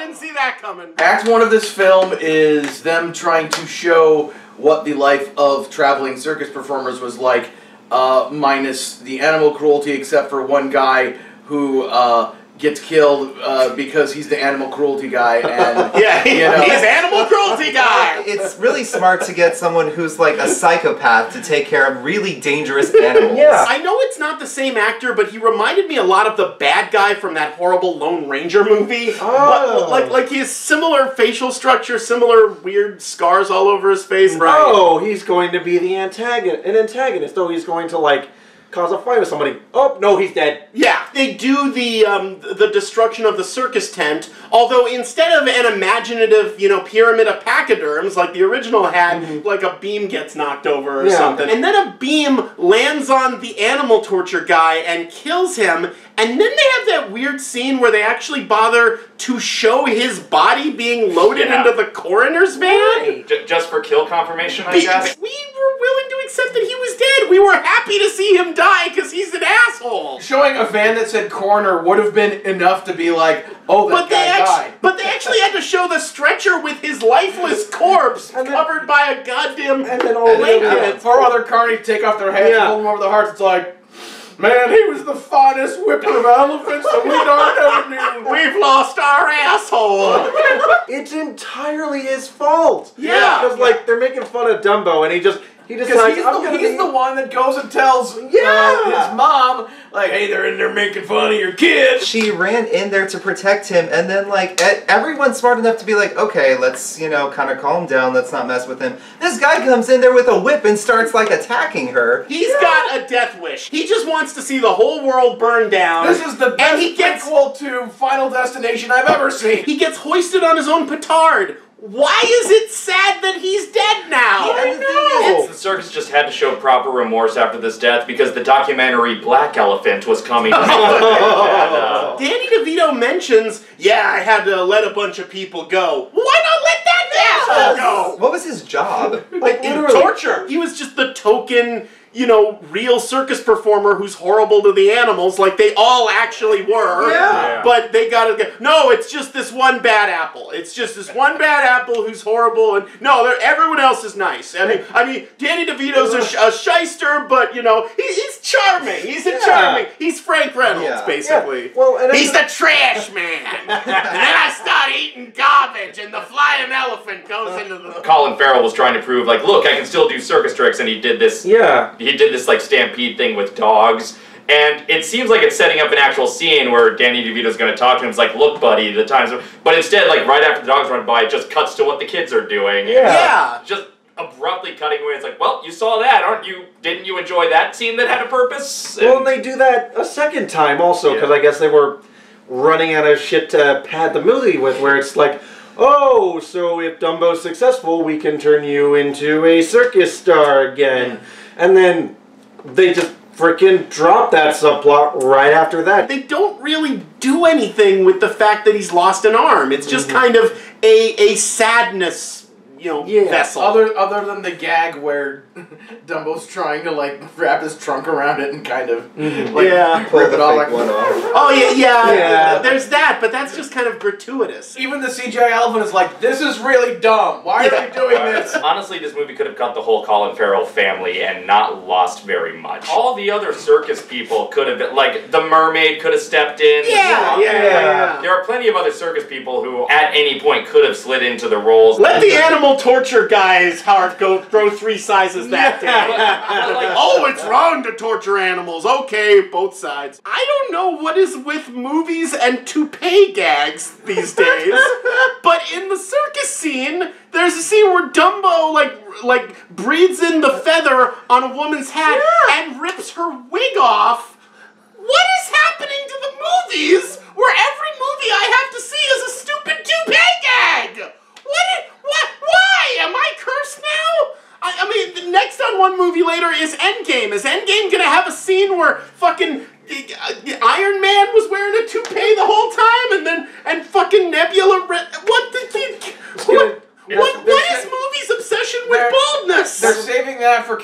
coming. Act one of this film is them trying to show what the life of traveling circus performers was like, uh, minus the animal cruelty, except for one guy who uh, gets killed uh, because he's the animal cruelty guy. And yeah, he, you know, he's animal cruelty guy. It's really smart to get someone who's like a psychopath to take care of really dangerous animals. Yeah. I know it's not the same actor, but he reminded me a lot of the bad guy from that horrible Lone Ranger movie. Oh. But, like, like he has similar facial structure, similar weird scars all over his face. Right. Oh, he's going to be the antagonist, an antagonist. Oh, he's going to like cause a fight with somebody. Oh, no, he's dead. Yeah, they do the um, the destruction of the circus tent, although instead of an imaginative, you know, pyramid of pachyderms like the original had, mm-hmm. like a beam gets knocked over or yeah. something. And then a beam lands on the animal torture guy and kills him, and then they have that weird scene where they actually bother to show his body being loaded Yeah. into the coroner's van. J just for kill confirmation, I Be- guess? We were willing to accept that he was dead. We were happy to see him die because he's an asshole. Showing a van that said coroner would have been enough to be like, oh, that But they, guy actu- died. but they actually had to show the stretcher with his lifeless corpse covered by a goddamn and then all blanket. Four other carnies take off their heads, Yeah. hold them over the hearts. It's like, man, he was the finest whipper of elephants that we darn ever knew. We've lost our asshole. It's entirely his fault. Yeah. Because like they're making fun of Dumbo, and he just he Because decides he's, I'm the, gonna he's be the one that goes and tells Yeah. uh, his mom, like, hey, they're in there making fun of your kid. She ran in there to protect him, and then, like, e- everyone's smart enough to be like, okay, let's, you know, kind of calm down, let's not mess with him. This guy comes in there with a whip and starts, like, attacking her. He's got a death wish. He just wants to see the whole world burn down. This is the best and he gets prequel to Final Destination I've ever seen. He gets hoisted on his own petard. Why is it sad that he's dead now? I know. It's, the circus just had to show proper remorse after this death because the documentary Black Elephant was coming out. And, uh, Danny DeVito mentions, yeah, I had to let a bunch of people go. Why not let that asshole go? What was his job? Like, in torture. He was just the token, you know, real circus performer who's horrible to the animals, like they all actually were. Yeah. But they gotta get, no, it's just this one bad apple. It's just this one bad apple who's horrible, and no, they're- everyone else is nice. I mean, I mean, Danny DeVito's a, sh- a shyster, but, you know, he, he's charming. He's a Yeah. charming. He's Frank Reynolds, Yeah. basically. Yeah. Well, and he's the trash man. And then I start eating garbage, and the flying elephant goes into the... Colin Farrell was trying to prove, like, look, I can still do circus tricks, and he did this. Yeah. He did this like stampede thing with dogs, and it seems like it's setting up an actual scene where Danny DeVito's going to talk to him. It's like, look, buddy, the times. Are... But instead, like right after the dogs run by, it just cuts to what the kids are doing. Yeah. Yeah. Just abruptly cutting away. It's like, well, you saw that, aren't you? Didn't you enjoy that scene that had a purpose? Well, and they do that a second time also, because Yeah. I guess they were running out of shit to pad the movie with, where it's like, oh, so if Dumbo's successful, we can turn you into a circus star again. And then they just freaking drop that subplot right after that. They don't really do anything with the fact that he's lost an arm. It's just kind of a a sadness, you know, Yeah. vessel. Other other than the gag where Dumbo's trying to like wrap his trunk around it and kind of like Yeah. Pull rip the it off fake like one off. Oh yeah, yeah, Yeah. There's that, but that's just kind of gratuitous. Even the C G I elephant is like, this is really dumb. Why are Yeah. they doing this? Honestly, this movie could have cut the whole Colin Farrell family and not lost very much. All the other circus people could have been, like, the mermaid could have stepped in. the Yeah, strong yeah, man. yeah. There are plenty of other circus people who, at any point, could have slid into the roles. Let the animal torture guy's heart go throw three sizes that day. But, like, Oh, it's wrong to torture animals. Okay, both sides. I don't know what is with movies and toupee gags these days, but in the circus scene, there's a scene where Dumbo like like breathes in the feather on a woman's hat and rips her wig off. What is happening to the movies where every movie I have to see is a stupid toupee gag? What? i- What? Why? Am I cursed now? I, I mean, the next on one movie later is Endgame. Is Endgame gonna have a scene where fucking uh, Iron Man was wearing a toupee the whole time, and then and fucking Nebula? Re- what the? What? What, what is movies' obsession with They're- baldness? They're saving that for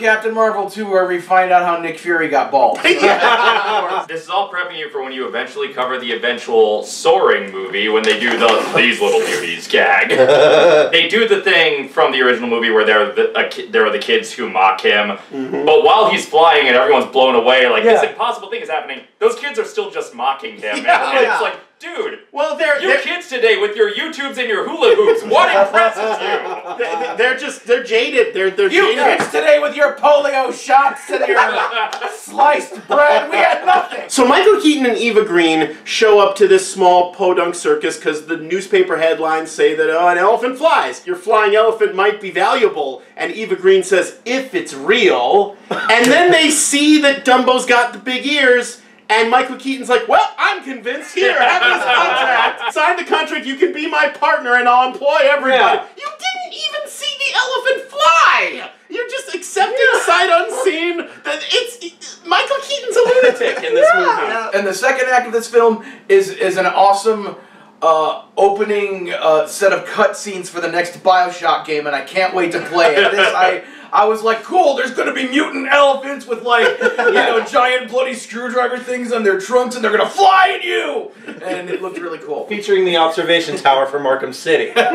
Captain Marvel two where we find out how Nick Fury got bald. This is all prepping you for when you eventually cover the eventual Soaring movie when they do the These Little Beauties gag. They do the thing from the original movie where there are the, a ki there are the kids who mock him, mm-hmm. but while he's flying and everyone's blown away, like yeah. this impossible thing is happening, those kids are still just mocking him. Yeah. And, and it's like, dude, well, they're, you they're, kids today with your YouTubes and your hula hoops, what impresses you? They, they're just, they're jaded. They're, they're you jaded. kids today with your polio shots and your sliced bread, we had nothing. So Michael Keaton and Eva Green show up to this small podunk circus because the newspaper headlines say that, oh, an elephant flies. Your flying elephant might be valuable. And Eva Green says, if it's real. And then they see that Dumbo's got the big ears. And Michael Keaton's like, well, I'm convinced. Here, have this contract. Sign the contract. You can be my partner and I'll employ everybody. Yeah. You didn't even see the elephant fly. You're just accepting yeah. sight unseen. That it's, it, Michael Keaton's a lunatic in this yeah. movie. And the second act of this film is, is an awesome uh, opening uh, set of cutscenes for the next Bioshock game, and I can't wait to play it. This, I... I was like, cool, there's gonna be mutant elephants with like, you know, giant bloody screwdriver things on their trunks and they're gonna fly at you! And it looked really cool. Featuring the observation tower from Arkham City. Is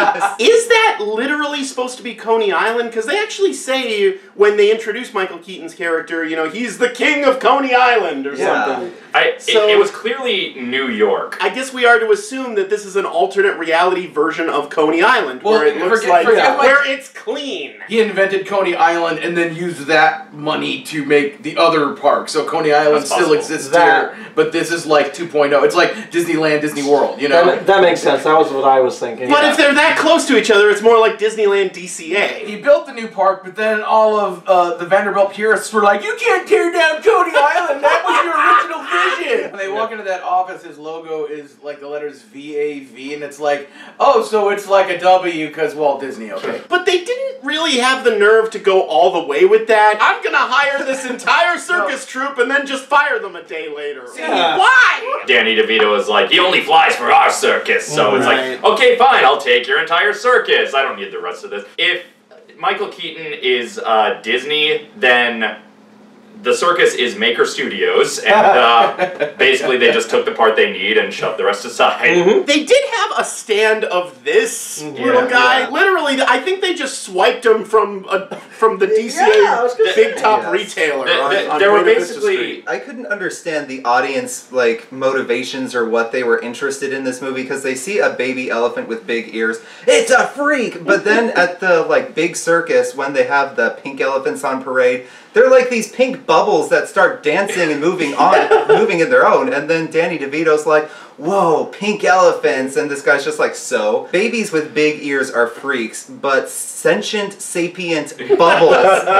that literally supposed to be Coney Island? Because they actually say when they introduce Michael Keaton's character, you know, he's the king of Coney Island or yeah. something. I, so, it, it was clearly New York. I guess we are to assume that this is an alternate reality version of Coney Island, well, where it looks forget, like, forget where it's clean. He invented Coney Island and then used that money to make the other park. So Coney Island That's still possible. exists that, here, but this is like two point oh. It's like Disneyland, Disney World, you know? That, that makes sense. That was what I was thinking. But yeah. if they're that close to each other, it's more like Disneyland D C A. He built the new park, but then all of uh, the Vanderbilt purists were like, you can't tear down Coney Island! That was your original vision! When they walk into that office, his logo is like the letters V A V, and it's like, oh, so it's like a W because Walt Disney, okay. But they didn't really have the nerve to go all the way with that. I'm gonna hire this entire circus no. troupe and then just fire them a day later. Yeah. Why? Danny DeVito is like, he only flies for our circus. So right. it's like, okay, fine, I'll take your entire circus. I don't need the rest of this. If Michael Keaton is uh, Disney, then the circus is Maker Studios, and uh, basically they just took the part they need and shoved the rest aside. Mm-hmm. They did have a stand of this mm-hmm. little yeah, guy. Yeah. Literally, I think they just swiped him from a, from the D C A yeah, big top yes. retailer. The, on, the, on there were basically... I couldn't understand the audience like motivations or what they were interested in this movie because they see a baby elephant with big ears. It's a freak! But then at the like big circus when they have the pink elephants on parade, they're like these pink bubbles that start dancing and moving on, moving in their own. And then Danny DeVito's like, whoa, pink elephants. And this guy's just like, so? Babies with big ears are freaks, but sentient, sapient bubbles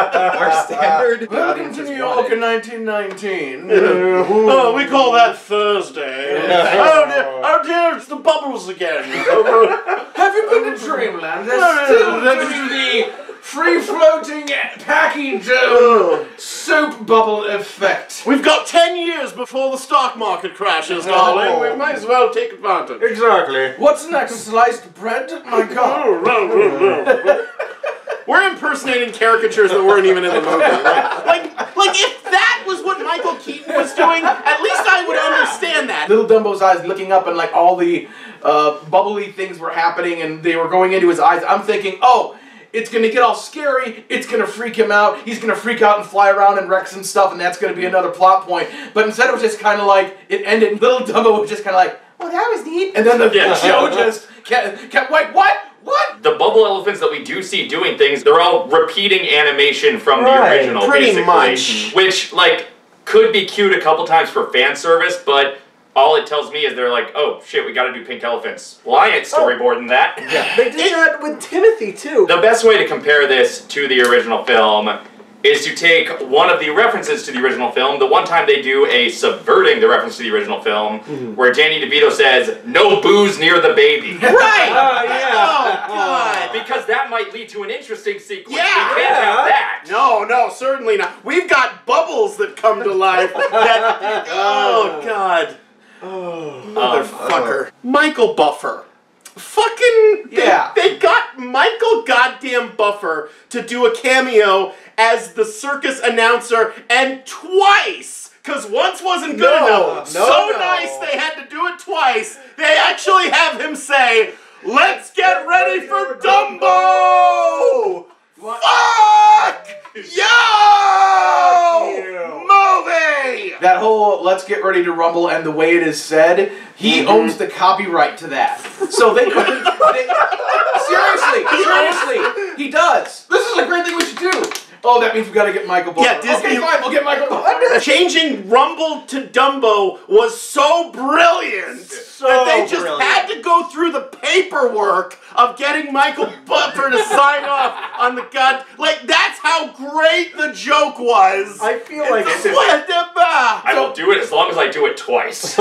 are standard. Welcome to New York in nineteen nineteen. Oh, we call that Thursday. Oh, dear, oh dear, it's the bubbles again. Have you been to Dreamland? There's still doing the free-floating packing dough soap bubble effect. We've got ten years before the stock market crashes, darling. Oh. We might as well take advantage. Exactly. What's next? Sliced bread? My God. We're impersonating caricatures that weren't even in the movie. Right? Like, like if that was what Michael Keaton was doing, at least I would understand that. Little Dumbo's eyes looking up and like all the uh, bubbly things were happening and they were going into his eyes. I'm thinking, oh, it's going to get all scary, it's going to freak him out, he's going to freak out and fly around and wreck some stuff, and that's going to be another plot point. But instead it was just kind of like, it ended, and Little Dumbo was just kind of like, oh, that was neat. And then the yeah. show just kept, kept, wait, what? What? The bubble elephants that we do see doing things, they're all repeating animation from right. the original, Pretty basically. much. Which, like, could be cute a couple times for fan service, but all it tells me is they're like, oh, shit, we gotta do pink elephants. Well, I ain't storyboarding oh. that. Yeah. They did that with Timothy, too. The best way to compare this to the original film is to take one of the references to the original film, the one time they do a subverting the reference to the original film, mm-hmm. where Danny DeVito says, no booze near the baby. Right! Oh, yeah. Oh, God. Because that might lead to an interesting sequence. Yeah. We can't yeah. have that. No, no, certainly not. We've got bubbles that come to life. That, oh, God. Oh, motherfucker. Um, Michael Buffer. fucking Yeah. They, they got Michael goddamn Buffer to do a cameo as the circus announcer, and twice, because once wasn't good No, enough. no, so no. nice they had to do it twice. They actually have him say, "Let's get ready for Dumbo!" Fuck yo! Movie! That whole "let's get ready to rumble" and the way it is said, he Mhm. owns the copyright to that. So they couldn't. They, seriously, seriously, he does. This is a great thing we should do. Oh, that means we gotta get Michael Buffer. Yeah, Disney. Okay, fine, we'll get Michael Buffer. Changing Rumble to Dumbo was so brilliant so that they just brilliant. had to go through the paperwork of getting Michael Buffer to sign off on the god. Like, that's how great the joke was. I feel like it's what the I will do it as long as I do it twice. So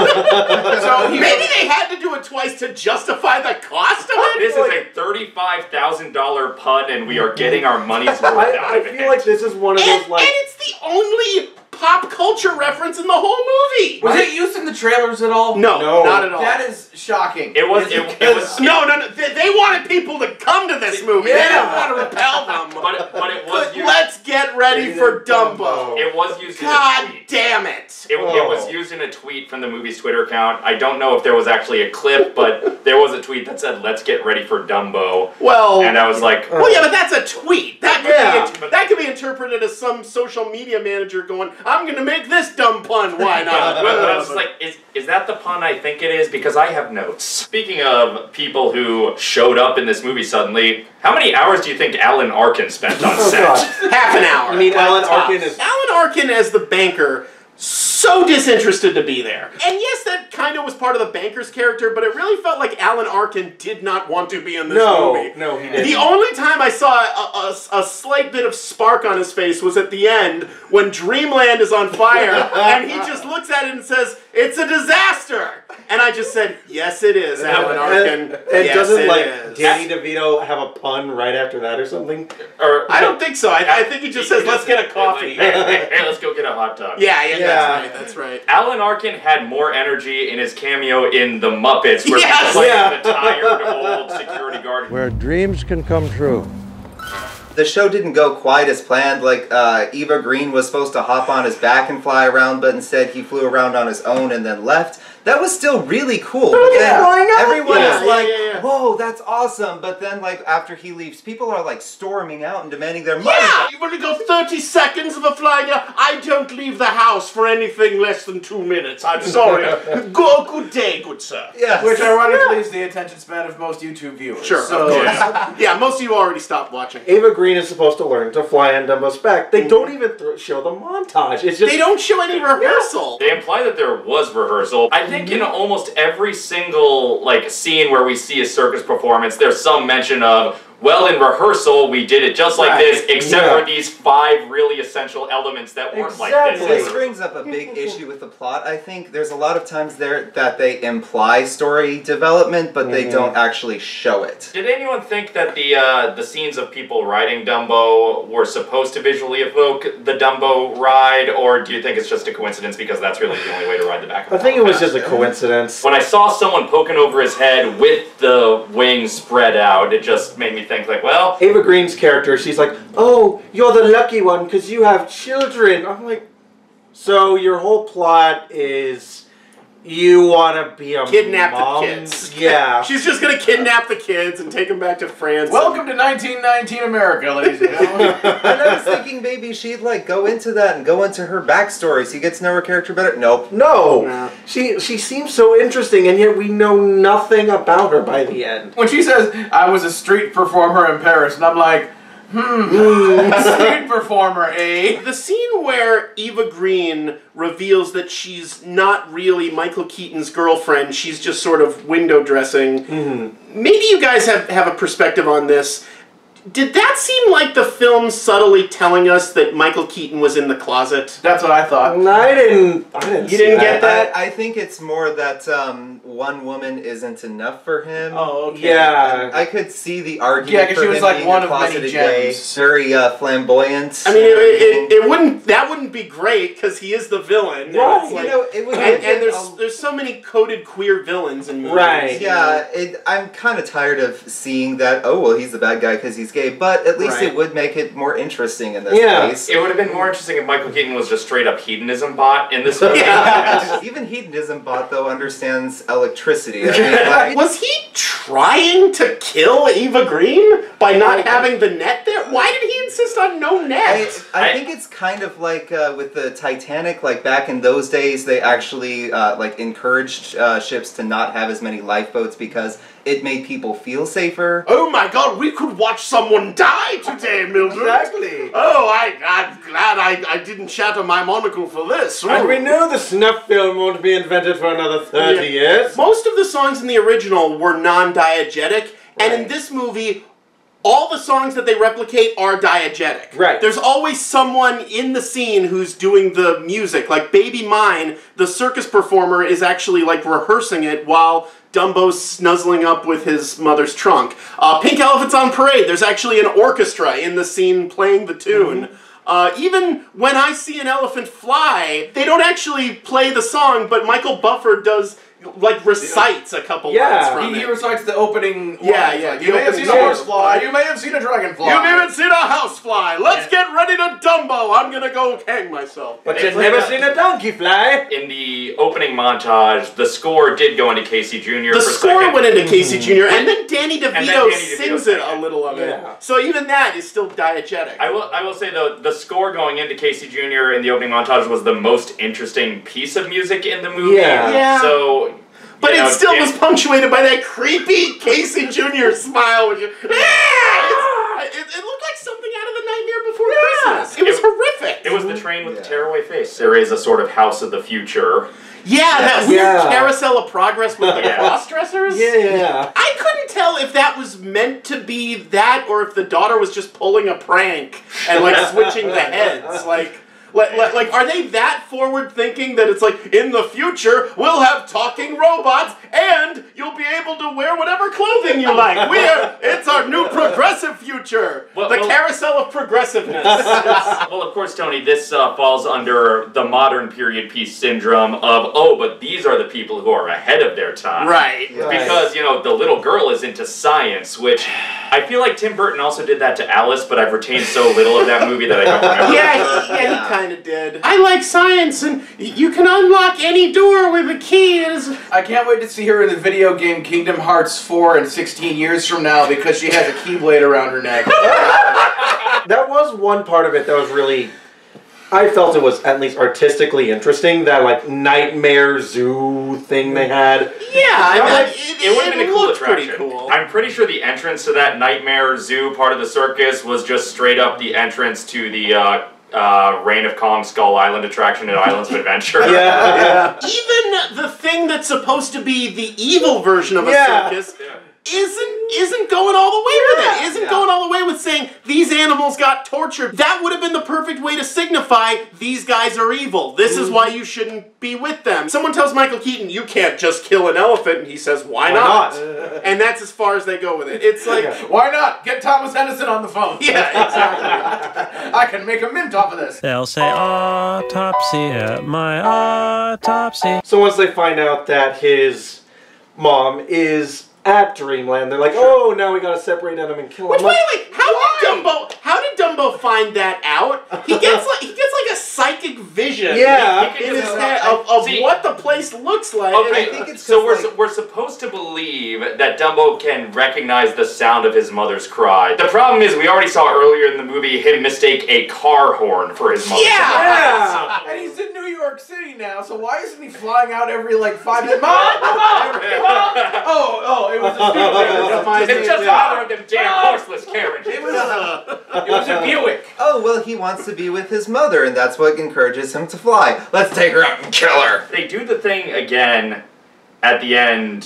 maybe they had to do it twice to justify the cost of it. This is a thirty-five thousand dollar pun, and we are getting our money's worth out I, of I it. feel like this is one of And, those like. and it's the only pop culture reference in the whole movie. Was it used in the trailers at all? No, No. not at all. That is shocking. It was. It, it was. No, no, no. They, they wanted people to come to this movie. They didn't want to repel them. But, but it was used. Let's get ready for Dumbo. It was used. God in a tweet. damn it. It, it was used in a tweet from the movie's Twitter account. I don't know if there was actually a clip, but there was a tweet that said, "Let's get ready for Dumbo." Well, and I was like, well, yeah, but that's a tweet. That could, Yeah. be, that could be interpreted as some social media manager going, "I'm going to make this dumb pun. Why not?" But I was just like, is, is that the pun I think it is? Because I have notes. Speaking of people who showed up in this movie suddenly, how many hours do you think Alan Arkin spent on Oh, set? God. Half an hour. You mean Like, Alan tops. Arkin is- Alan Arkin as the banker, so disinterested to be there. And yes, that kind of was part of the banker's character, but it really felt like Alan Arkin did not want to be in this No, movie. no, he didn't. The only time I saw a, a, a slight bit of spark on his face was at the end when Dreamland is on fire and he just looks at it and says, "It's a disaster!" And I just said, "Yes, it is, Alan Arkin. And, and yes, doesn't it like is." Danny DeVito have a pun right after that or something? Or I don't think so. I, I think he just says, "Let's get a coffee." Hey, hey, hey, let's go get a hot tub. Yeah, yeah, Yeah. that's right, that's right. Alan Arkin had more energy in his cameo in The Muppets, where Yes! he's playing Yeah. the tired old security guard. Where dreams can come true. The show didn't go quite as planned. Like, uh, Eva Green was supposed to hop on his back and fly around, but instead he flew around on his own and then left. That was still really cool. But then everyone Yeah, is yeah, like, yeah, yeah. whoa, that's awesome. But then, like, after he leaves, people are, like, storming out and demanding their money. Yeah! You've only got thirty seconds of a flying out. I don't leave the house for anything less than two minutes. I'm sorry. Go, good day, good sir. Yes. Which ironically is the attention span of most YouTube viewers. Sure, So, of course. Yeah, most of you already stopped watching. Ava Green is supposed to learn to fly on Dumbo's back. They don't even th- show the montage. It's just They don't show any rehearsal. They imply that there was rehearsal. I think in almost every single like scene where we see a circus performance, there's some mention of, well, in rehearsal we did it just like Right. this, except Yeah. for these five really essential elements that weren't like Exactly. this. This brings up a big issue with the plot. I think there's a lot of times there that they imply story development, but they don't actually show it. Did anyone think that the uh, the scenes of people riding Dumbo were supposed to visually evoke the Dumbo ride, or do you think it's just a coincidence because that's really the only way to ride the back of I the think it was Power just a Pass? coincidence. When I saw someone poking over his head with the wings spread out, it just made me think like, well, Ava Green's character, she's like, "Oh, you're the lucky one because you have children." I'm like, so your whole plot is you want to be a Kidnap mom? the kids. Yeah. She's just gonna kidnap the kids and take them back to France. welcome to nineteen nineteen America, ladies and gentlemen. And I was thinking maybe she'd like go into that and go into her backstory so you get to know her character better. Nope. No. No. She she seems so interesting, and yet we know nothing about her by the end. When she says, "I was a street performer in Paris," and I'm like, hmm, street performer, eh? The scene where Eva Green reveals that she's not really Michael Keaton's girlfriend, she's just sort of window dressing. Mm-hmm. Maybe you guys have, have a perspective on this. Did that seem like the film subtly telling us that Michael Keaton was in the closet? That's what I thought. No, I didn't. I didn't. You didn't see get that? I, I think it's more that um, one woman isn't enough for him. Oh, okay. Yeah. And I could see the argument. Yeah, 'cause for she was him like being one a of many closeted gems. gay, very uh, flamboyant. I mean, it, it, it wouldn't. That wouldn't be great because he is the villain. Right. It's like- You know, it would. and, and there's there's so many coded queer villains in movies. Right. Yeah, it, I'm kind of tired of seeing that. Oh well, he's the bad guy because he's gay. But at least Right. it would make it more interesting in this Yeah. case. It would have been more interesting if Michael Keaton was just straight up hedonism bot in this movie. Yeah. Even hedonism bot though understands electricity. I mean, like, Was he trying to kill Eva Green by not having the net there? Why did he insist on no I, net? I think it's kind of like uh, with the Titanic. Like back in those days, they actually uh, like encouraged uh, ships to not have as many lifeboats because it made people feel safer. Oh my God, we could watch someone die today, Mildred. Exactly. Oh, I, I'm glad I, I didn't shatter my monocle for this. And Ooh. we know the snuff film won't be invented for another thirty Yeah. years. Most of the songs in the original were non-diegetic, and in this movie, all the songs that they replicate are diegetic. Right. There's always someone in the scene who's doing the music. Like Baby Mine, the circus performer is actually like rehearsing it while Dumbo's snuzzling up with his mother's trunk. Uh, Pink Elephants on Parade, there's actually an orchestra in the scene playing the tune. Mm-hmm. Uh, even When I See an Elephant Fly, they don't actually play the song, but Michael Buffer does, like, recites a couple Yeah. lines from He, he it. recites the opening. Yeah, lines, yeah, like, the you may have opening seen a lines. horsefly. You may have seen a dragonfly. You've even seen a housefly. Let's get ready to Dumbo. I'm gonna go hang myself. But you've never seen a donkey fly. In the opening montage, the score did go into Casey Junior The for a score second. went into Casey Junior and then Danny DeVito, And then Danny DeVito sings sang it a little of it. Yeah. So even that is still diegetic. I will. I will say though, the score going into Casey Junior in the opening montage was the most interesting piece of music in the movie. Yeah. Yeah. So. But you it know, still Dan- was punctuated by that creepy Casey Junior smile. Which, ah! it, it looked like something out of The Nightmare Before Christmas. It was It- horrific. It was the train with the tearaway face. There is a sort of house of the future. Yeah, that weird Yeah. carousel of progress with the Yeah. cross-dressers. Yeah. I couldn't tell if that was meant to be that or if the daughter was just pulling a prank and like switching the heads. Like, like, like, like, are they that forward thinking that it's like, in the future, we'll have talking robots and you'll be able to wear whatever clothing you like. We're, it's our new progressive future. Well, the well- carousel of progressiveness. Well, of course, Tony, this uh, falls under the modern period piece syndrome of, oh, but these are the people who are ahead of their time. Right. Because, you know, the little girl is into science, which I feel like Tim Burton also did that to Alice, but I've retained so little of that movie that I don't remember. Yeah, he, yeah, he kind of did. I like science, and y- you can unlock any door with a key. It is- I can't wait to see her in the video game Kingdom Hearts four in sixteen years from now because she has a keyblade around her neck. That was one part of it that was really, I felt it was at least artistically interesting. That like nightmare zoo thing they had. Yeah, I mean, Like, it, it would have been a cool looked pretty attraction. cool. I'm pretty sure the entrance to that Nightmare Zoo part of the circus was just straight up the entrance to the uh, uh, Reign of Kong Skull Island attraction at Islands of Adventure. Yeah. Even the thing that's supposed to be the evil version of a Yeah. circus isn't isn't going all the way with it. Isn't Yeah. going all the way with saying these animals got tortured. That would have been the perfect way to signify these guys are evil. This is why you shouldn't be with them. Someone tells Michael Keaton, you can't just kill an elephant, and he says, why, Why not? not? And that's as far as they go with it. It's like, Why not? Get Thomas Edison on the phone. yeah, exactly. I can make a mint off of this. They'll say autopsy at my autopsy. So once they find out that his mom is at Dreamland, they're like, oh, now we gotta separate them and kill Which, him. wait, wait, how did Dumbo, how did Dumbo find that out? He gets like, he gets like a psychic vision Yeah. in his just- head of, of See- what the place looks like. Okay, I think it's so 'cause, we're, like- su- we're supposed to believe that Dumbo can recognize the sound of his mother's cry. The problem is we already saw earlier in the movie him mistake a car horn for his mother's Yeah. cry. Yeah. And he's in New York City now, so why isn't he flying out every like five minutes? Mom, mom, mom. Oh, oh, it was a speedway. It's just another of them damn horseless carriages. It was a, it was a Buick. Oh, well, he wants to be with his mother, and that's what encourages him to fly. Let's take her out and kill her. They do the thing again at the end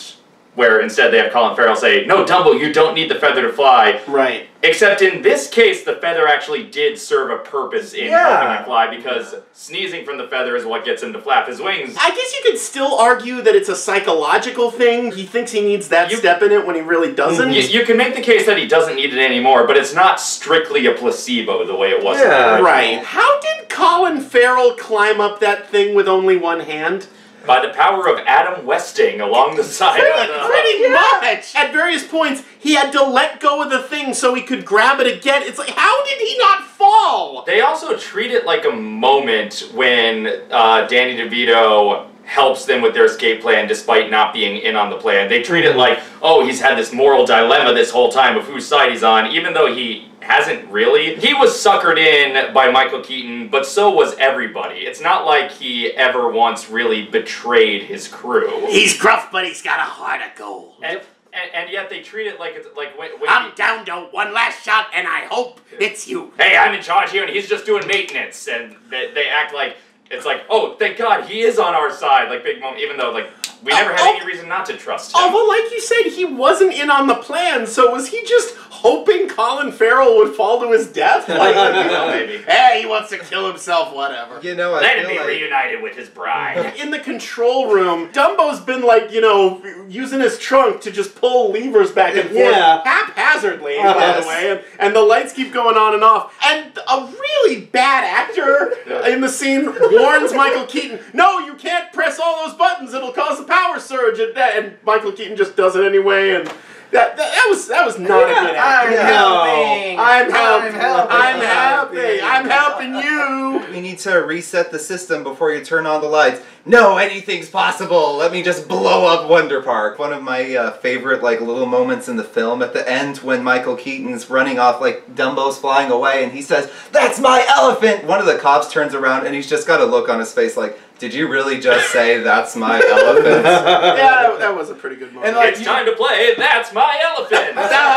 where instead they have Colin Farrell say, no, Dumbo, you don't need the feather to fly. Right. Except in this case, the feather actually did serve a purpose in Yeah. helping him fly, because sneezing from the feather is what gets him to flap his wings. I guess you could still argue that it's a psychological thing. He thinks he needs that You- step in it when he really doesn't. You, you can make the case that he doesn't need it anymore, but it's not strictly a placebo the way it was in the Yeah. original. Right. How did Colin Farrell climb up that thing with only one hand? By the power of Adam Westing along the side of the... Pretty much! At various points, he had to let go of the thing so he could grab it again. It's like, how did he not fall? They also treat it like a moment when uh, Danny DeVito helps them with their escape plan despite not being in on the plan. They treat it like, oh, he's had this moral dilemma this whole time of whose side he's on, even though he hasn't really. He was suckered in by Michael Keaton, but so was everybody. It's not like he ever once really betrayed his crew. He's gruff, but he's got a heart of gold. And, and, and yet they treat it like it's like when, when I'm he, down to one last shot, and I hope it's you. hey, I'm in charge here, and he's just doing maintenance, and they, they act like it's like, oh, thank God, he is on our side, like big moment, even though like we never had Oh, any reason not to trust him. Although, like you said, he wasn't in on the plan, so was he just hoping Colin Farrell would fall to his death? Like, you know, maybe. Hey, he wants to kill himself, whatever. You know, I Let him feel be like... reunited with his bride. In the control room, Dumbo's been like, you know, using his trunk to just pull levers back and forth Yeah. haphazardly, Yes. by the way, and, and the lights keep going on and off. And a really bad actor in the scene warns Michael Keaton, no, you can't press all those buttons, it'll cause a power surge. And, and Michael Keaton just does it anyway, and that, that, that was that was not a good actor. I'm helping. I'm helping. I'm helping. I'm helping. I'm helping you. We need to reset the system before you turn on the lights. No, anything's possible. Let me just blow up Wonder Park. One of my uh, favorite like little moments in the film at the end when Michael Keaton's running off, like Dumbo's flying away, and he says, "That's my elephant." One of the cops turns around and he's just got a look on his face like, did you really just say that's my elephant? Yeah, that, that was a pretty good moment. And like, it's time to play That's My Elephant.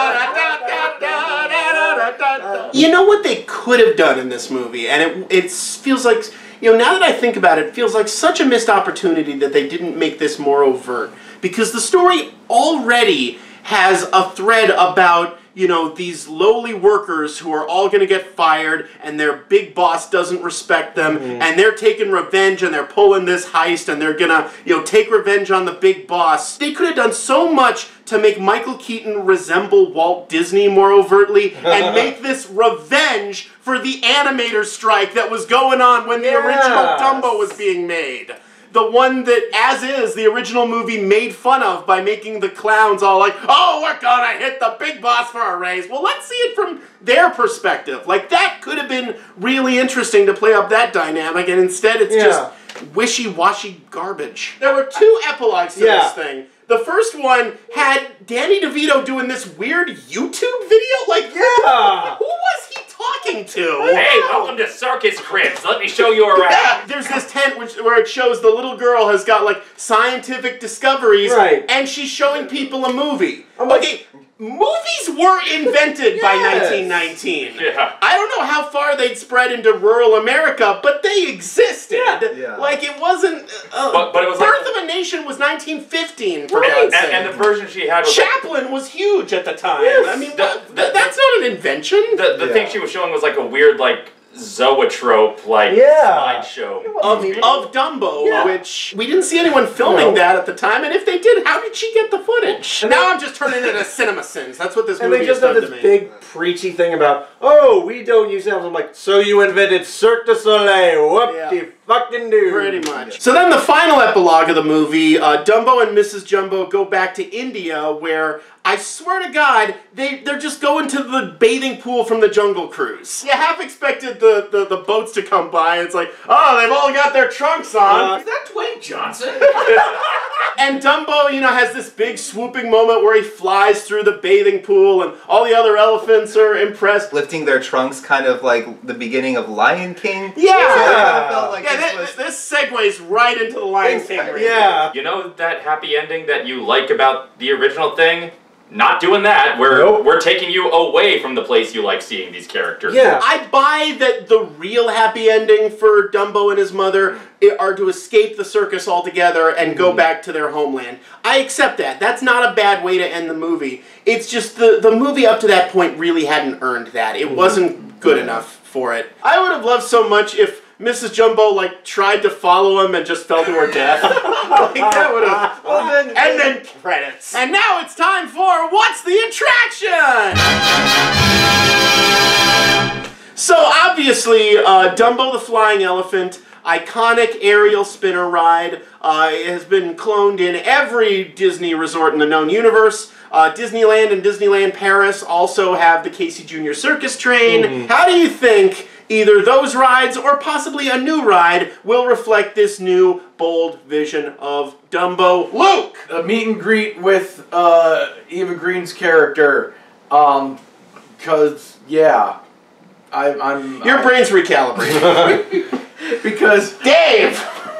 You know what they could have done in this movie, and it it feels like, you know, now that I think about it, it feels like such a missed opportunity that they didn't make this more overt. Because the story already has a thread about, you know, these lowly workers who are all going to get fired, and their big boss doesn't respect them, mm-hmm. and they're taking revenge, and they're pulling this heist, and they're going to, you know, take revenge on the big boss. They could have done so much to make Michael Keaton resemble Walt Disney more overtly, and make this revenge for the animator strike that was going on when the Yes. original Dumbo was being made. The one that, as is, the original movie made fun of by making the clowns all like, oh, we're gonna hit the big boss for a raise. Well, let's see it from their perspective. Like, that could have been really interesting to play up that dynamic, and instead it's Yeah. just wishy-washy garbage. There were two epilogues to Yeah. this thing. The first one had Danny DeVito doing this weird YouTube video. Like, Yeah. who was he talking to? Hey, welcome to Circus Cribs. Let me show you around. Yeah, there's this tent which, where it shows the little girl has got like scientific discoveries, Right. and she's showing people a movie. I'm like- Okay, movies were invented by Yes. nineteen nineteen. Yeah. I don't know how far they'd spread into rural America, but they existed. Yeah. Yeah. Like, it wasn't. Uh, But- but it was Birth like- of a Nation was nineteen fifteen. For And, God's and, sake. and the version she had was Chaplin was huge at the time. Yes. I mean, The- what- the- that's not an invention. the, the Yeah. thing she was showing was like a weird like zoetrope like Yeah. slideshow. Of, of Dumbo, Yeah. which we didn't see anyone filming No. that at the time, and if they did, how did she get the footage? And now they- I'm just turning it into cinema sins. That's what this And movie they just has have done this to me. big preachy thing about, oh, we don't use sounds. I'm like, so you invented Cirque du Soleil. Whoop Yeah. de fucking do. Pretty much. So then the final epilogue of the movie, uh, Dumbo and Missus Jumbo go back to India, where I swear to God, they, they're just going to the bathing pool from the Jungle Cruise. You half expected the, the, the boats to come by, and it's like, oh, they've all got their trunks on. Uh, Is that Dwayne Johnson? And Dumbo, you know, has this big swooping moment where he flies through the bathing pool, and all the other elephants are impressed. Lifting their trunks, kind of like the beginning of Lion King. Yeah! So I kind of felt like Yeah, this thi- was... this segues right into the Lion King. right Yeah. You know that happy ending that you like about the original thing? not doing that. We're Nope. we're taking you away from the place you like seeing these characters. Yeah. I buy that the real happy ending for Dumbo and his mother are to escape the circus altogether and go back to their homeland. I accept that. That's not a bad way to end the movie. It's just the, the movie up to that point really hadn't earned that. It wasn't good enough for it. I would have loved so much if Missus Jumbo, like, tried to follow him and just fell to her death. Like, that would have... Well, then, and then credits. And now it's time for What's the Attraction? So, obviously, uh, Dumbo the Flying Elephant, iconic aerial spinner ride, uh, it has been cloned in every Disney resort in the known universe. Uh, Disneyland and Disneyland Paris also have the Casey Junior Circus Train. Mm-hmm. How do you think either those rides or possibly a new ride will reflect this new, bold vision of Dumbo? Luke! A meet and greet with uh, Eva Green's character. Um, cause, yeah. I, I'm... Your I, brain's recalibrated. Because... Dave!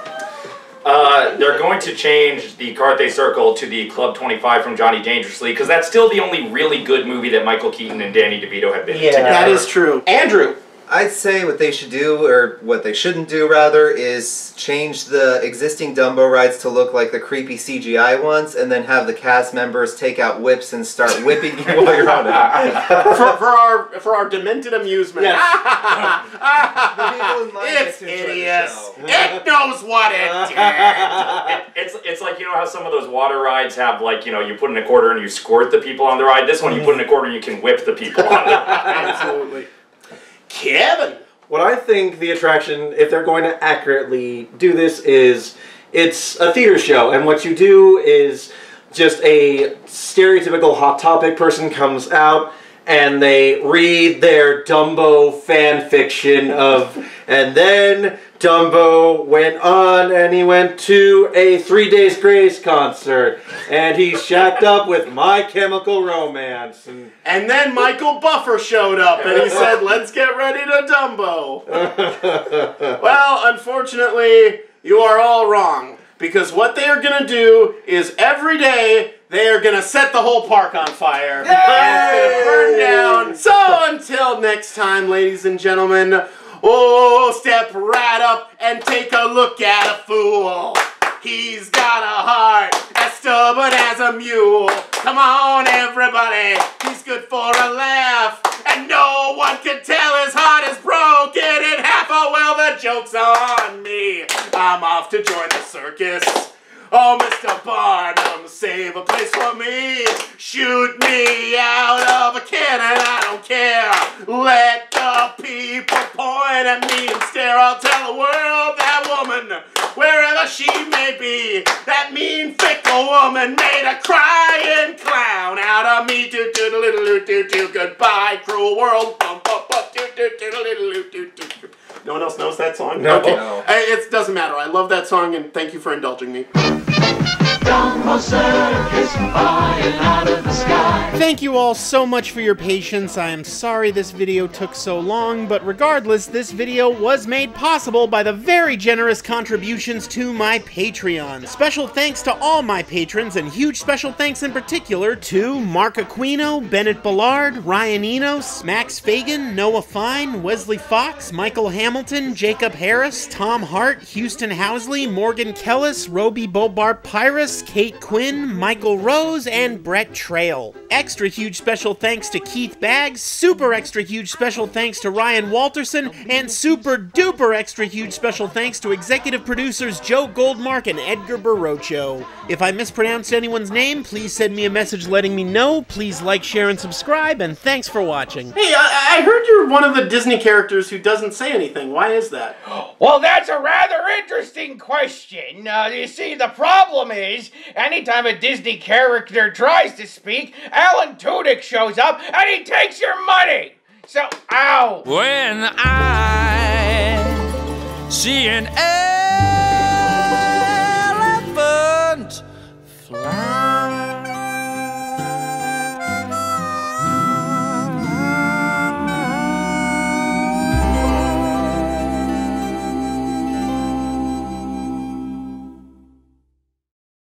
Uh, they're going to change the Carthay Circle to the Club twenty-five from Johnny Dangerously, because that's still the only really good movie that Michael Keaton and Danny DeVito have been Yeah. in together. That is true. Andrew! I'd say what they should do, or what they shouldn't do rather, is change the existing Dumbo rides to look like the creepy C G I ones, and then have the cast members take out whips and start whipping you while you're on it. for, for our for our demented amusement. Yes. The people in line It's get to enjoy the hideous. show. It knows what it did. It, it's it's like, you know how some of those water rides have, like, you know, you put in a quarter and you squirt the people on the ride? This one, you put in a quarter and you can whip the people on the ride. Absolutely. Kevin! What I think the attraction, if they're going to accurately do this, is it's a theater show, and what you do is just a stereotypical Hot Topic person comes out and they read their Dumbo fan fiction of, and then Dumbo went on and he went to a Three Days Grace concert and he shacked up with My Chemical Romance. And, and then Michael Buffer showed up and he said, let's get ready to Dumbo. Well, unfortunately, you are all wrong. Because what they are going to do is every day they are going to set the whole park on fire. And it's going to burn down. So until next time, ladies and gentlemen, oh, step right up and take a look at a fool. He's got a heart as stubborn as a mule. Come on, everybody. He's good for a laugh. And no one can tell his heart is broken in half. Oh, well, the joke's on me. I'm off to join the circus. Oh, Mister Barnum, save a place for me. Shoot me out of a cannon, I don't care. Let the people point at me and stare. I'll tell the world that woman, wherever she may be, that mean fickle woman made a crying clown out of me. Do do do little do do do. Goodbye, cruel world. Bum bum bum do do do little do do do. No one else knows that song? No. Okay. No. It doesn't matter. I love that song, and thank you for indulging me. Dumbo circus flying out of the sky. Thank you all so much for your patience. I am sorry this video took so long, but regardless, this video was made possible by the very generous contributions to my Patreon. Special thanks to all my patrons, and huge special thanks in particular to Mark Aquino, Bennett Ballard, Ryan Enos, Max Fagan, Noah Fine, Wesley Fox, Michael Hamilton, Jacob Harris, Tom Hart, Houston Housley, Morgan Kellis, Roby Bobar Pyrus, Kate Quinn, Michael Rose, and Brett Trail. Extra huge special thanks to Keith Baggs, super extra huge special thanks to Ryan Walterson, and super duper extra huge special thanks to executive producers Joe Goldmark and Edgar Barocho. If I mispronounced anyone's name, please send me a message letting me know. Please like, share, and subscribe, and thanks for watching. Hey, I, I heard you're one of the Disney characters who doesn't say anything. Why is that? Well, that's a rather interesting question. Uh, you see, the problem is, anytime a Disney character tries to speak, Alan Tudyk shows up and he takes your money. So, ow. When I see an